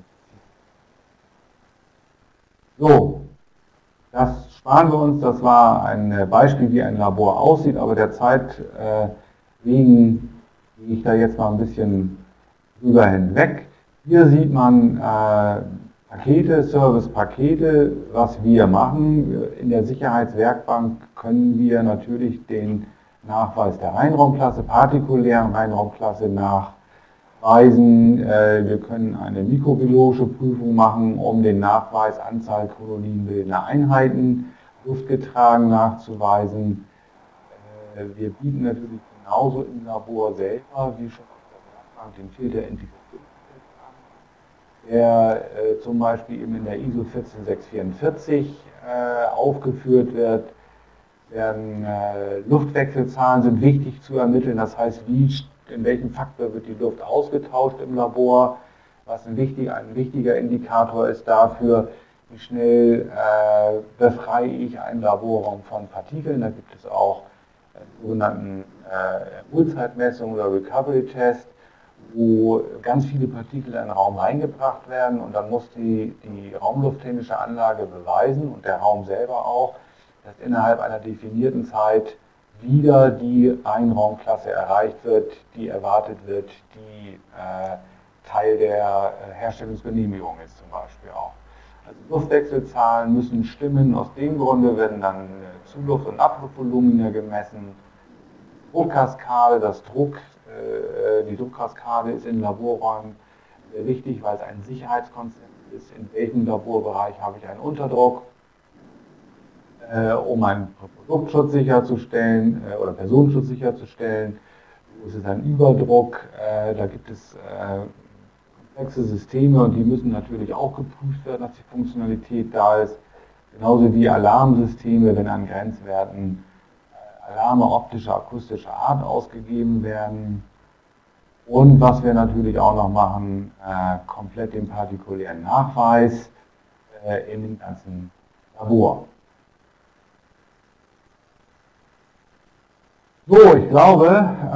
So, das sparen wir uns, das war ein Beispiel, wie ein Labor aussieht, aber der Zeit äh, wegen gehe ich da jetzt mal ein bisschen drüber hinweg. Hier sieht man äh, Pakete, Service-Pakete, was wir machen. In der Sicherheitswerkbank können wir natürlich den Nachweis der Reinraumklasse, partikulären Reinraumklasse nachweisen. Wir können eine mikrobiologische Prüfung machen, um den Nachweis Anzahl kolonienbildender Einheiten luftgetragen nachzuweisen. Wir bieten natürlich genauso im Labor selber, wie schon den Filter Infektion an, der äh, zum Beispiel eben in der I S O vierzehn sechs vierundvierzig äh, aufgeführt wird. Werden, äh, Luftwechselzahlen sind wichtig zu ermitteln, das heißt, wie, in welchem Faktor wird die Luft ausgetauscht im Labor, was ein wichtiger, ein wichtiger Indikator ist dafür, wie schnell äh, befreie ich einen Laborraum von Partikeln. Da gibt es auch äh, sogenannten äh, Uhrzeitmessungen oder Recovery-Test, wo ganz viele Partikel in den Raum reingebracht werden und dann muss die, die raumlufttechnische Anlage beweisen und der Raum selber auch, dass innerhalb einer definierten Zeit wieder die Reinraumklasse erreicht wird, die erwartet wird, die äh, Teil der äh, Herstellungsgenehmigung ist zum Beispiel auch. Also Luftwechselzahlen müssen stimmen, aus dem Grunde werden dann äh, Zuluft- und Abluftvolumina gemessen. Druckkaskade, das Druck, äh, die Druckkaskade ist in Laborräumen sehr wichtig, weil es ein Sicherheitskonzept ist, in welchem Laborbereich habe ich einen Unterdruck. Um einen Produktschutz sicherzustellen äh, oder Personenschutz sicherzustellen. Wo ist es ein Überdruck? Äh, da gibt es äh, komplexe Systeme und die müssen natürlich auch geprüft werden, dass die Funktionalität da ist. Genauso wie Alarmsysteme, wenn an Grenzwerten äh, Alarme optischer, akustischer Art ausgegeben werden. Und was wir natürlich auch noch machen, äh, komplett den partikulären Nachweis äh, in dem ganzen Labor. So, ich glaube,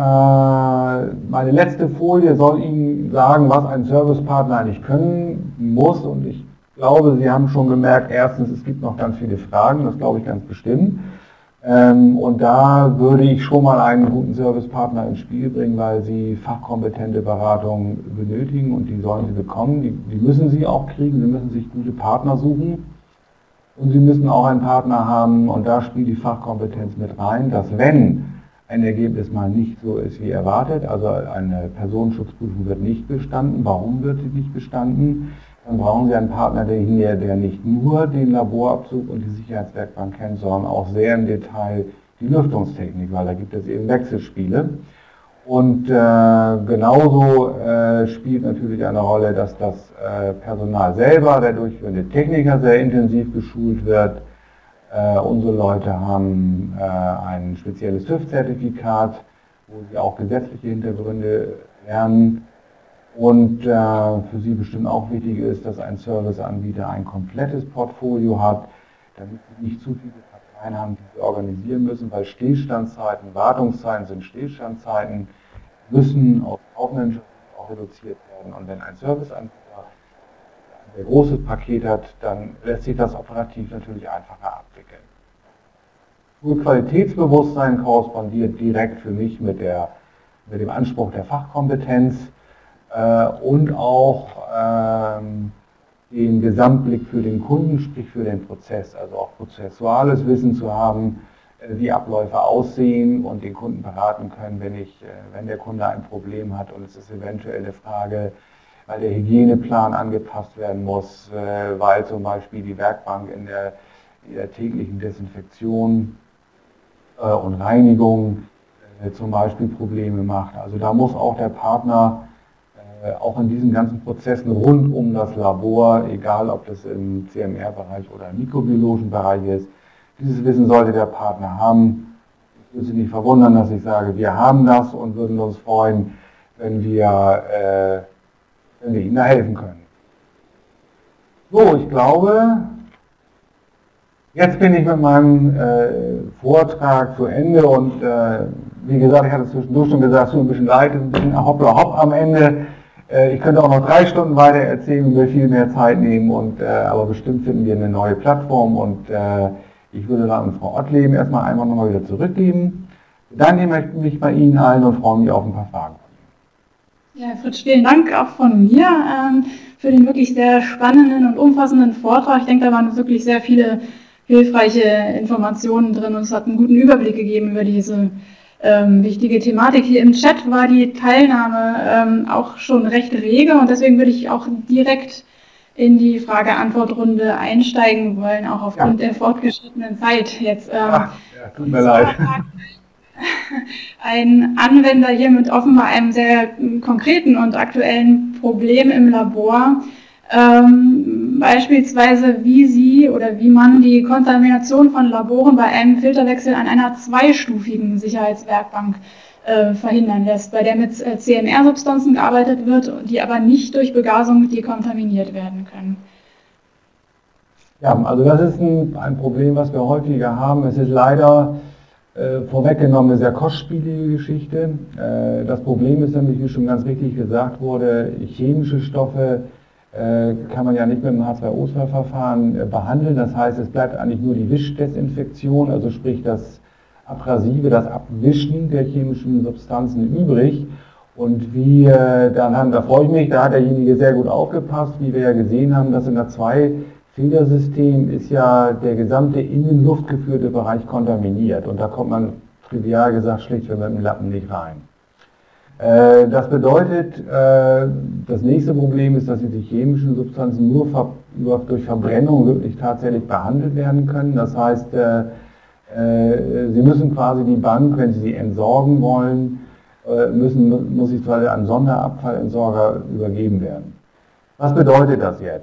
meine letzte Folie soll Ihnen sagen, was ein Servicepartner eigentlich können muss. Und ich glaube, Sie haben schon gemerkt, erstens, es gibt noch ganz viele Fragen, das glaube ich ganz bestimmt. Und da würde ich schon mal einen guten Servicepartner ins Spiel bringen, weil Sie fachkompetente Beratung benötigen und die sollen Sie bekommen. Die, die müssen Sie auch kriegen, Sie müssen sich gute Partner suchen. Und Sie müssen auch einen Partner haben, und da spielt die Fachkompetenz mit rein, dass wenn ein Ergebnis mal nicht so ist wie erwartet, also eine Personenschutzprüfung wird nicht bestanden. Warum wird sie nicht bestanden? Dann brauchen Sie einen Partner, der, der nicht nur den Laborabzug und die Sicherheitswerkbank kennt, sondern auch sehr im Detail die Lüftungstechnik, weil da gibt es eben Wechselspiele. Und äh, genauso äh, spielt natürlich eine Rolle, dass das äh, Personal selber, der durchführende Techniker, sehr intensiv geschult wird. Äh, unsere Leute haben äh, ein spezielles TÜV-Zertifikat, wo sie auch gesetzliche Hintergründe lernen. Und äh, für Sie bestimmt auch wichtig ist, dass ein Serviceanbieter ein komplettes Portfolio hat, damit Sie nicht zu viele Parteien haben, die Sie organisieren müssen, weil Stillstandszeiten, Wartungszeiten sind Stillstandszeiten, müssen auf kaufmännischer Sicht auch reduziert werden. Und wenn ein Serviceanbieter ein großes Paket hat, dann lässt sich das operativ natürlich einfacher abwickeln. Gut, Qualitätsbewusstsein korrespondiert direkt für mich mit, der, mit dem Anspruch der Fachkompetenz äh, und auch ähm, den Gesamtblick für den Kunden, sprich für den Prozess, also auch prozessuales Wissen zu haben, äh, wie Abläufe aussehen und den Kunden beraten können, wenn, ich, äh, wenn der Kunde ein Problem hat und es ist eventuell eine Frage, weil der Hygieneplan angepasst werden muss, äh, weil zum Beispiel die Werkbank in der, in der täglichen Desinfektion äh, und Reinigung äh, zum Beispiel Probleme macht. Also da muss auch der Partner äh, auch in diesen ganzen Prozessen rund um das Labor, egal ob das im C M R-Bereich oder im mikrobiologischen Bereich ist, dieses Wissen sollte der Partner haben. Ich würde Sie nicht verwundern, dass ich sage, wir haben das und würden uns freuen, wenn wir äh, wenn wir Ihnen da helfen können. So, ich glaube, jetzt bin ich mit meinem äh, Vortrag zu Ende und äh, wie gesagt, ich hatte zwischendurch schon gesagt, es tut mir ein bisschen leid, es ist ein bisschen hoppla hopp am Ende. Äh, ich könnte auch noch drei Stunden weiter erzählen und mir viel mehr Zeit nehmen, und, äh, aber bestimmt finden wir eine neue Plattform, und äh, ich würde dann Frau Ottleben erstmal einmal nochmal wieder zurückgeben. Bedanke mich bei Ihnen allen und freue mich auf ein paar Fragen. Ja, Herr Fritsch, vielen Dank auch von mir ähm, für den wirklich sehr spannenden und umfassenden Vortrag. Ich denke, da waren wirklich sehr viele hilfreiche Informationen drin und es hat einen guten Überblick gegeben über diese ähm, wichtige Thematik. Hier im Chat war die Teilnahme ähm, auch schon recht rege und deswegen würde ich auch direkt in die Frage-Antwort-Runde einsteigen wollen, auch aufgrund ja. der fortgeschrittenen Zeit jetzt. Ähm, Ach, ja, tut mir leid. Ein Anwender hier mit offenbar einem sehr konkreten und aktuellen Problem im Labor, ähm, beispielsweise wie Sie oder wie man die Kontamination von Laboren bei einem Filterwechsel an einer zweistufigen Sicherheitswerkbank äh, verhindern lässt, bei der mit äh, C M R-Substanzen gearbeitet wird, die aber nicht durch Begasung dekontaminiert werden können. Ja, also das ist ein, ein Problem, was wir häufiger haben. Es ist leider äh, vorweggenommen eine sehr kostspielige Geschichte. Äh, das Problem ist nämlich, wie schon ganz richtig gesagt wurde, chemische Stoffe äh, kann man ja nicht mit dem H zwei O zwei Verfahren äh, behandeln. Das heißt, es bleibt eigentlich nur die Wischdesinfektion, also sprich das Abrasive, das Abwischen der chemischen Substanzen übrig. Und wie äh, dann haben, da freue ich mich, da hat derjenige sehr gut aufgepasst, wie wir ja gesehen haben, dass in der zwei Filtersystem ist ja der gesamte innen luftgeführte Bereich kontaminiert und da kommt man, trivial gesagt, schlichtweg mit dem Lappen nicht rein. Äh, das bedeutet, äh, das nächste Problem ist, dass diese chemischen Substanzen nur, ver nur durch Verbrennung wirklich tatsächlich behandelt werden können. Das heißt, äh, äh, Sie müssen quasi die Bank, wenn Sie sie entsorgen wollen, äh, müssen, muss sie zwar an Sonderabfallentsorger übergeben werden. Was bedeutet das jetzt?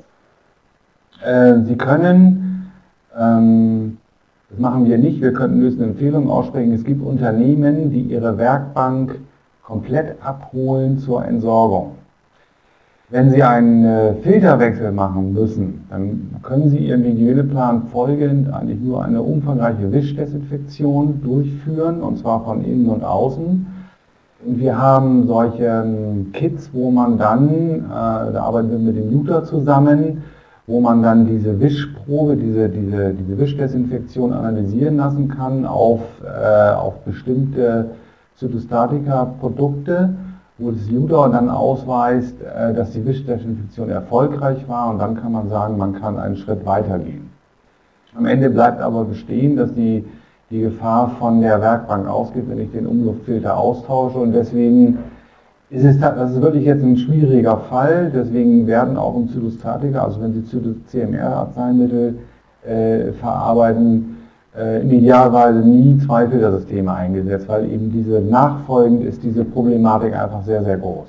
Sie können, ähm, das machen wir nicht, wir könnten höchstens eine Empfehlung aussprechen, es gibt Unternehmen, die ihre Werkbank komplett abholen zur Entsorgung. Wenn Sie einen Filterwechsel machen müssen, dann können Sie Ihrem Hygieneplan folgend eigentlich nur eine umfangreiche Wischdesinfektion durchführen, und zwar von innen und außen. Und wir haben solche Kits, wo man dann, äh, da arbeiten wir mit dem Juta zusammen, wo man dann diese Wischprobe, diese, diese, diese Wischdesinfektion analysieren lassen kann auf, äh, auf bestimmte Zytostatika-Produkte, wo das Juta dann ausweist, äh, dass die Wischdesinfektion erfolgreich war, und dann kann man sagen, man kann einen Schritt weiter gehen. Am Ende bleibt aber bestehen, dass die, die Gefahr von der Werkbank ausgeht, wenn ich den Umluftfilter austausche, und deswegen ist es, das ist wirklich jetzt ein schwieriger Fall, deswegen werden auch im Zytostatika, also wenn Sie C M R-Arzneimittel äh, verarbeiten, äh, im Idealweise nie zwei Filtersysteme eingesetzt, weil eben diese nachfolgend ist diese Problematik einfach sehr, sehr groß.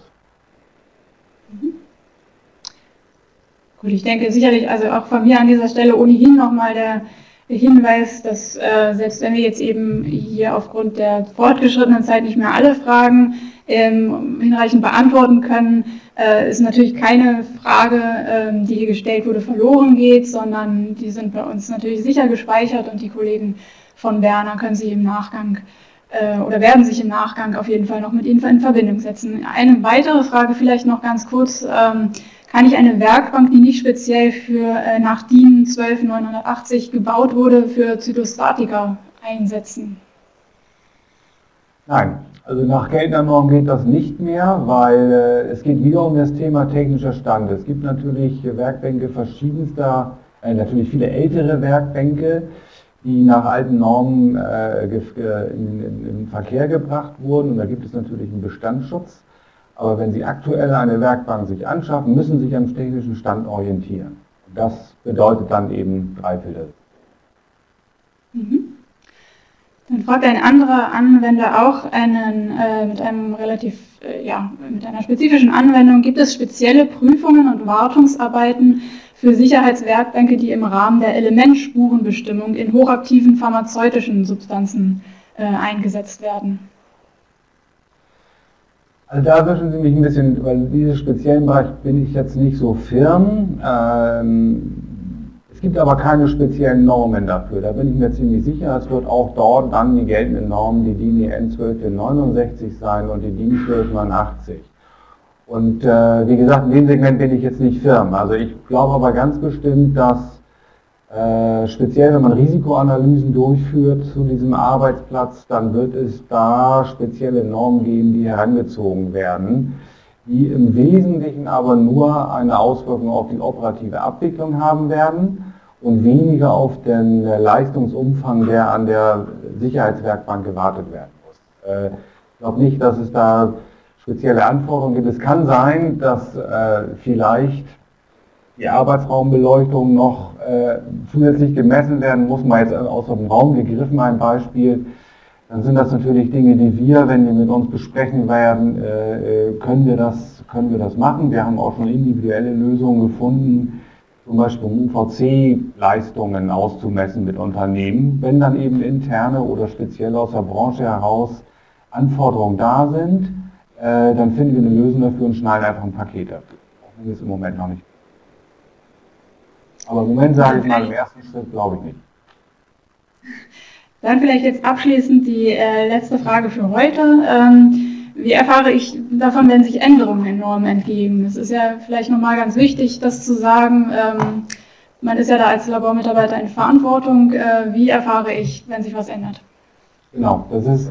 Mhm. Gut, ich denke sicherlich, also auch von mir an dieser Stelle ohnehin nochmal der Hinweis, dass äh, selbst wenn wir jetzt eben hier aufgrund der fortgeschrittenen Zeit nicht mehr alle Fragen ähm, hinreichend beantworten können, äh, ist natürlich keine Frage, ähm, die hier gestellt wurde, verloren geht, sondern die sind bei uns natürlich sicher gespeichert, und die Kollegen von Berner können sich im Nachgang äh, oder werden sich im Nachgang auf jeden Fall noch mit Ihnen in Verbindung setzen. Eine weitere Frage vielleicht noch ganz kurz. Ähm, Kann ich eine Werkbank, die nicht speziell für äh, nach DIN zwölf neunhundertachtzig gebaut wurde, für Zytostatika einsetzen? Nein, also nach geltender Norm geht das nicht mehr, weil äh, es geht wieder um das Thema technischer Stand. Es gibt natürlich Werkbänke verschiedenster, äh, natürlich viele ältere Werkbänke, die nach alten Normen äh, in, in, in Verkehr gebracht wurden, und da gibt es natürlich einen Bestandsschutz. Aber wenn Sie aktuell eine Werkbank sich anschaffen, müssen Sie sich am technischen Stand orientieren. Das bedeutet dann eben drei Filter. Mhm. Dann fragt ein anderer Anwender auch einen, äh, mit einem relativ, äh, ja, mit einer spezifischen Anwendung, gibt es spezielle Prüfungen und Wartungsarbeiten für Sicherheitswerkbänke, die im Rahmen der Elementspurenbestimmung in hochaktiven pharmazeutischen Substanzen äh, eingesetzt werden? Also da wünschen Sie mich ein bisschen, weil in diesem speziellen Bereich bin ich jetzt nicht so firm. Ähm, es gibt aber keine speziellen Normen dafür, da bin ich mir ziemlich sicher. Es wird auch dort dann die geltenden Normen, die DIN E N zwölf neunundsechzig sein und die DIN zwölf neunundachtzig. Und äh, wie gesagt, in dem Segment bin ich jetzt nicht firm. Also ich glaube aber ganz bestimmt, dass äh, speziell wenn man Risikoanalysen durchführt zu diesem Arbeitsplatz, dann wird es da spezielle Normen geben, die herangezogen werden, die im Wesentlichen aber nur eine Auswirkung auf die operative Abwicklung haben werden und weniger auf den Leistungsumfang, der an der Sicherheitswerkbank gewartet werden muss. Äh, ich glaube nicht, dass es da spezielle Anforderungen gibt. Es kann sein, dass äh, vielleicht die Arbeitsraumbeleuchtung noch äh, zusätzlich gemessen werden muss, mal jetzt aus dem Raum gegriffen ein Beispiel. Dann sind das natürlich Dinge, die wir, wenn wir mit uns besprechen werden, äh, können wir das, können wir das machen. Wir haben auch schon individuelle Lösungen gefunden, zum Beispiel um U V C-Leistungen auszumessen mit Unternehmen. Wenn dann eben interne oder speziell aus der Branche heraus Anforderungen da sind, äh, dann finden wir eine Lösung dafür und schneiden einfach ein Paket dafür. Auch wenn wir es im Moment noch nicht. Aber im Moment sage ich mal, im ersten Schritt glaube ich nicht. Dann vielleicht jetzt abschließend die äh, letzte Frage für heute. Ähm, wie erfahre ich davon, wenn sich Änderungen in Normen entgegen? Es ist ja vielleicht nochmal ganz wichtig, das zu sagen. Ähm, man ist ja da als Labormitarbeiter in Verantwortung. Äh, wie erfahre ich, wenn sich was ändert? Genau, das ist,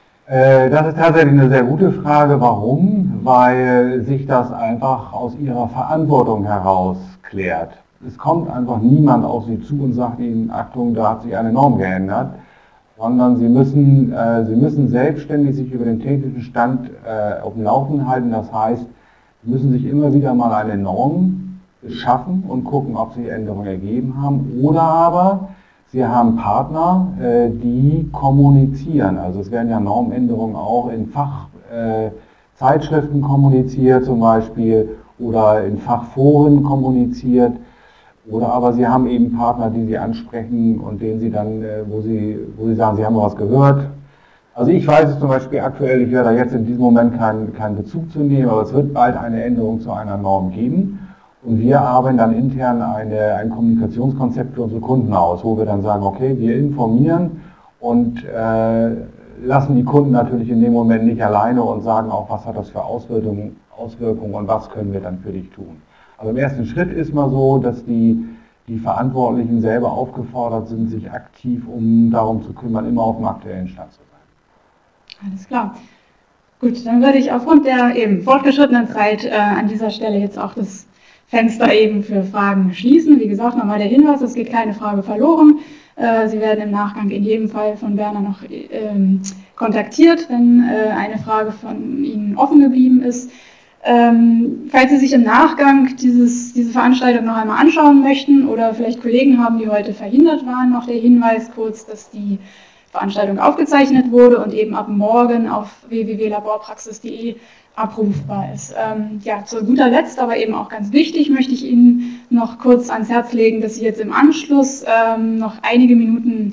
äh, das ist tatsächlich eine sehr gute Frage. Warum? Weil sich das einfach aus Ihrer Verantwortung heraus klärt. Es kommt einfach niemand auf Sie zu und sagt Ihnen, Achtung, da hat sich eine Norm geändert, sondern Sie müssen, äh, Sie müssen selbstständig sich über den technischen Stand äh, auf dem Laufenden halten. Das heißt, Sie müssen sich immer wieder mal eine Norm beschaffen und gucken, ob Sie Änderungen ergeben haben. Oder aber Sie haben Partner, äh, die kommunizieren. Also es werden ja Normänderungen auch in Fachzeitschriften äh, kommuniziert zum Beispiel oder in Fachforen kommuniziert. Oder aber Sie haben eben Partner, die Sie ansprechen und denen Sie dann, wo Sie, wo Sie sagen, Sie haben was gehört. Also ich weiß es zum Beispiel aktuell, ich werde da jetzt in diesem Moment keinen, keinen Bezug zu nehmen, aber es wird bald eine Änderung zu einer Norm geben. Und wir arbeiten dann intern eine, ein Kommunikationskonzept für unsere Kunden aus, wo wir dann sagen, okay, wir informieren und äh, lassen die Kunden natürlich in dem Moment nicht alleine und sagen auch, was hat das für Auswirkungen, Auswirkungen und was können wir dann für dich tun. Also im ersten Schritt ist mal so, dass die, die Verantwortlichen selber aufgefordert sind, sich aktiv um darum zu kümmern, immer auf dem aktuellen Stand zu sein. Alles klar. Gut, dann würde ich aufgrund der eben fortgeschrittenen Zeit äh, an dieser Stelle jetzt auch das Fenster eben für Fragen schließen. Wie gesagt, nochmal der Hinweis, es geht keine Frage verloren. Äh, Sie werden im Nachgang in jedem Fall von Werner noch äh, kontaktiert, wenn äh, eine Frage von Ihnen offen geblieben ist. Ähm, falls Sie sich im Nachgang dieses, diese Veranstaltung noch einmal anschauen möchten oder vielleicht Kollegen haben, die heute verhindert waren, noch der Hinweis kurz, dass die Veranstaltung aufgezeichnet wurde und eben ab morgen auf w w w punkt laborpraxis punkt de abrufbar ist. Ähm, ja, zu guter Letzt, aber eben auch ganz wichtig, möchte ich Ihnen noch kurz ans Herz legen, dass Sie jetzt im Anschluss ähm, noch einige Minuten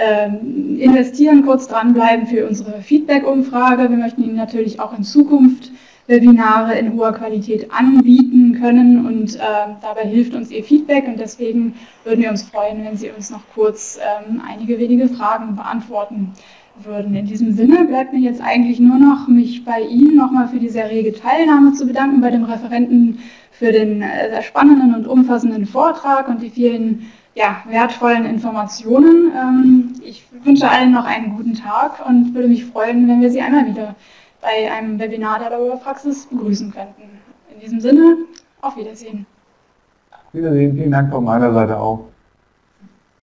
ähm, investieren, kurz dranbleiben für unsere Feedback-Umfrage. Wir möchten Ihnen natürlich auch in Zukunft Webinare in hoher Qualität anbieten können und äh, dabei hilft uns Ihr Feedback und deswegen würden wir uns freuen, wenn Sie uns noch kurz ähm, einige wenige Fragen beantworten würden. In diesem Sinne bleibt mir jetzt eigentlich nur noch, mich bei Ihnen nochmal für die sehr rege Teilnahme zu bedanken, bei dem Referenten für den äh, sehr spannenden und umfassenden Vortrag und die vielen ja, wertvollen Informationen. Ähm, ich wünsche allen noch einen guten Tag und würde mich freuen, wenn wir Sie einmal wieder bei einem Webinar der Laborpraxis begrüßen könnten. In diesem Sinne, auf Wiedersehen. Wiedersehen, vielen Dank von meiner Seite auch.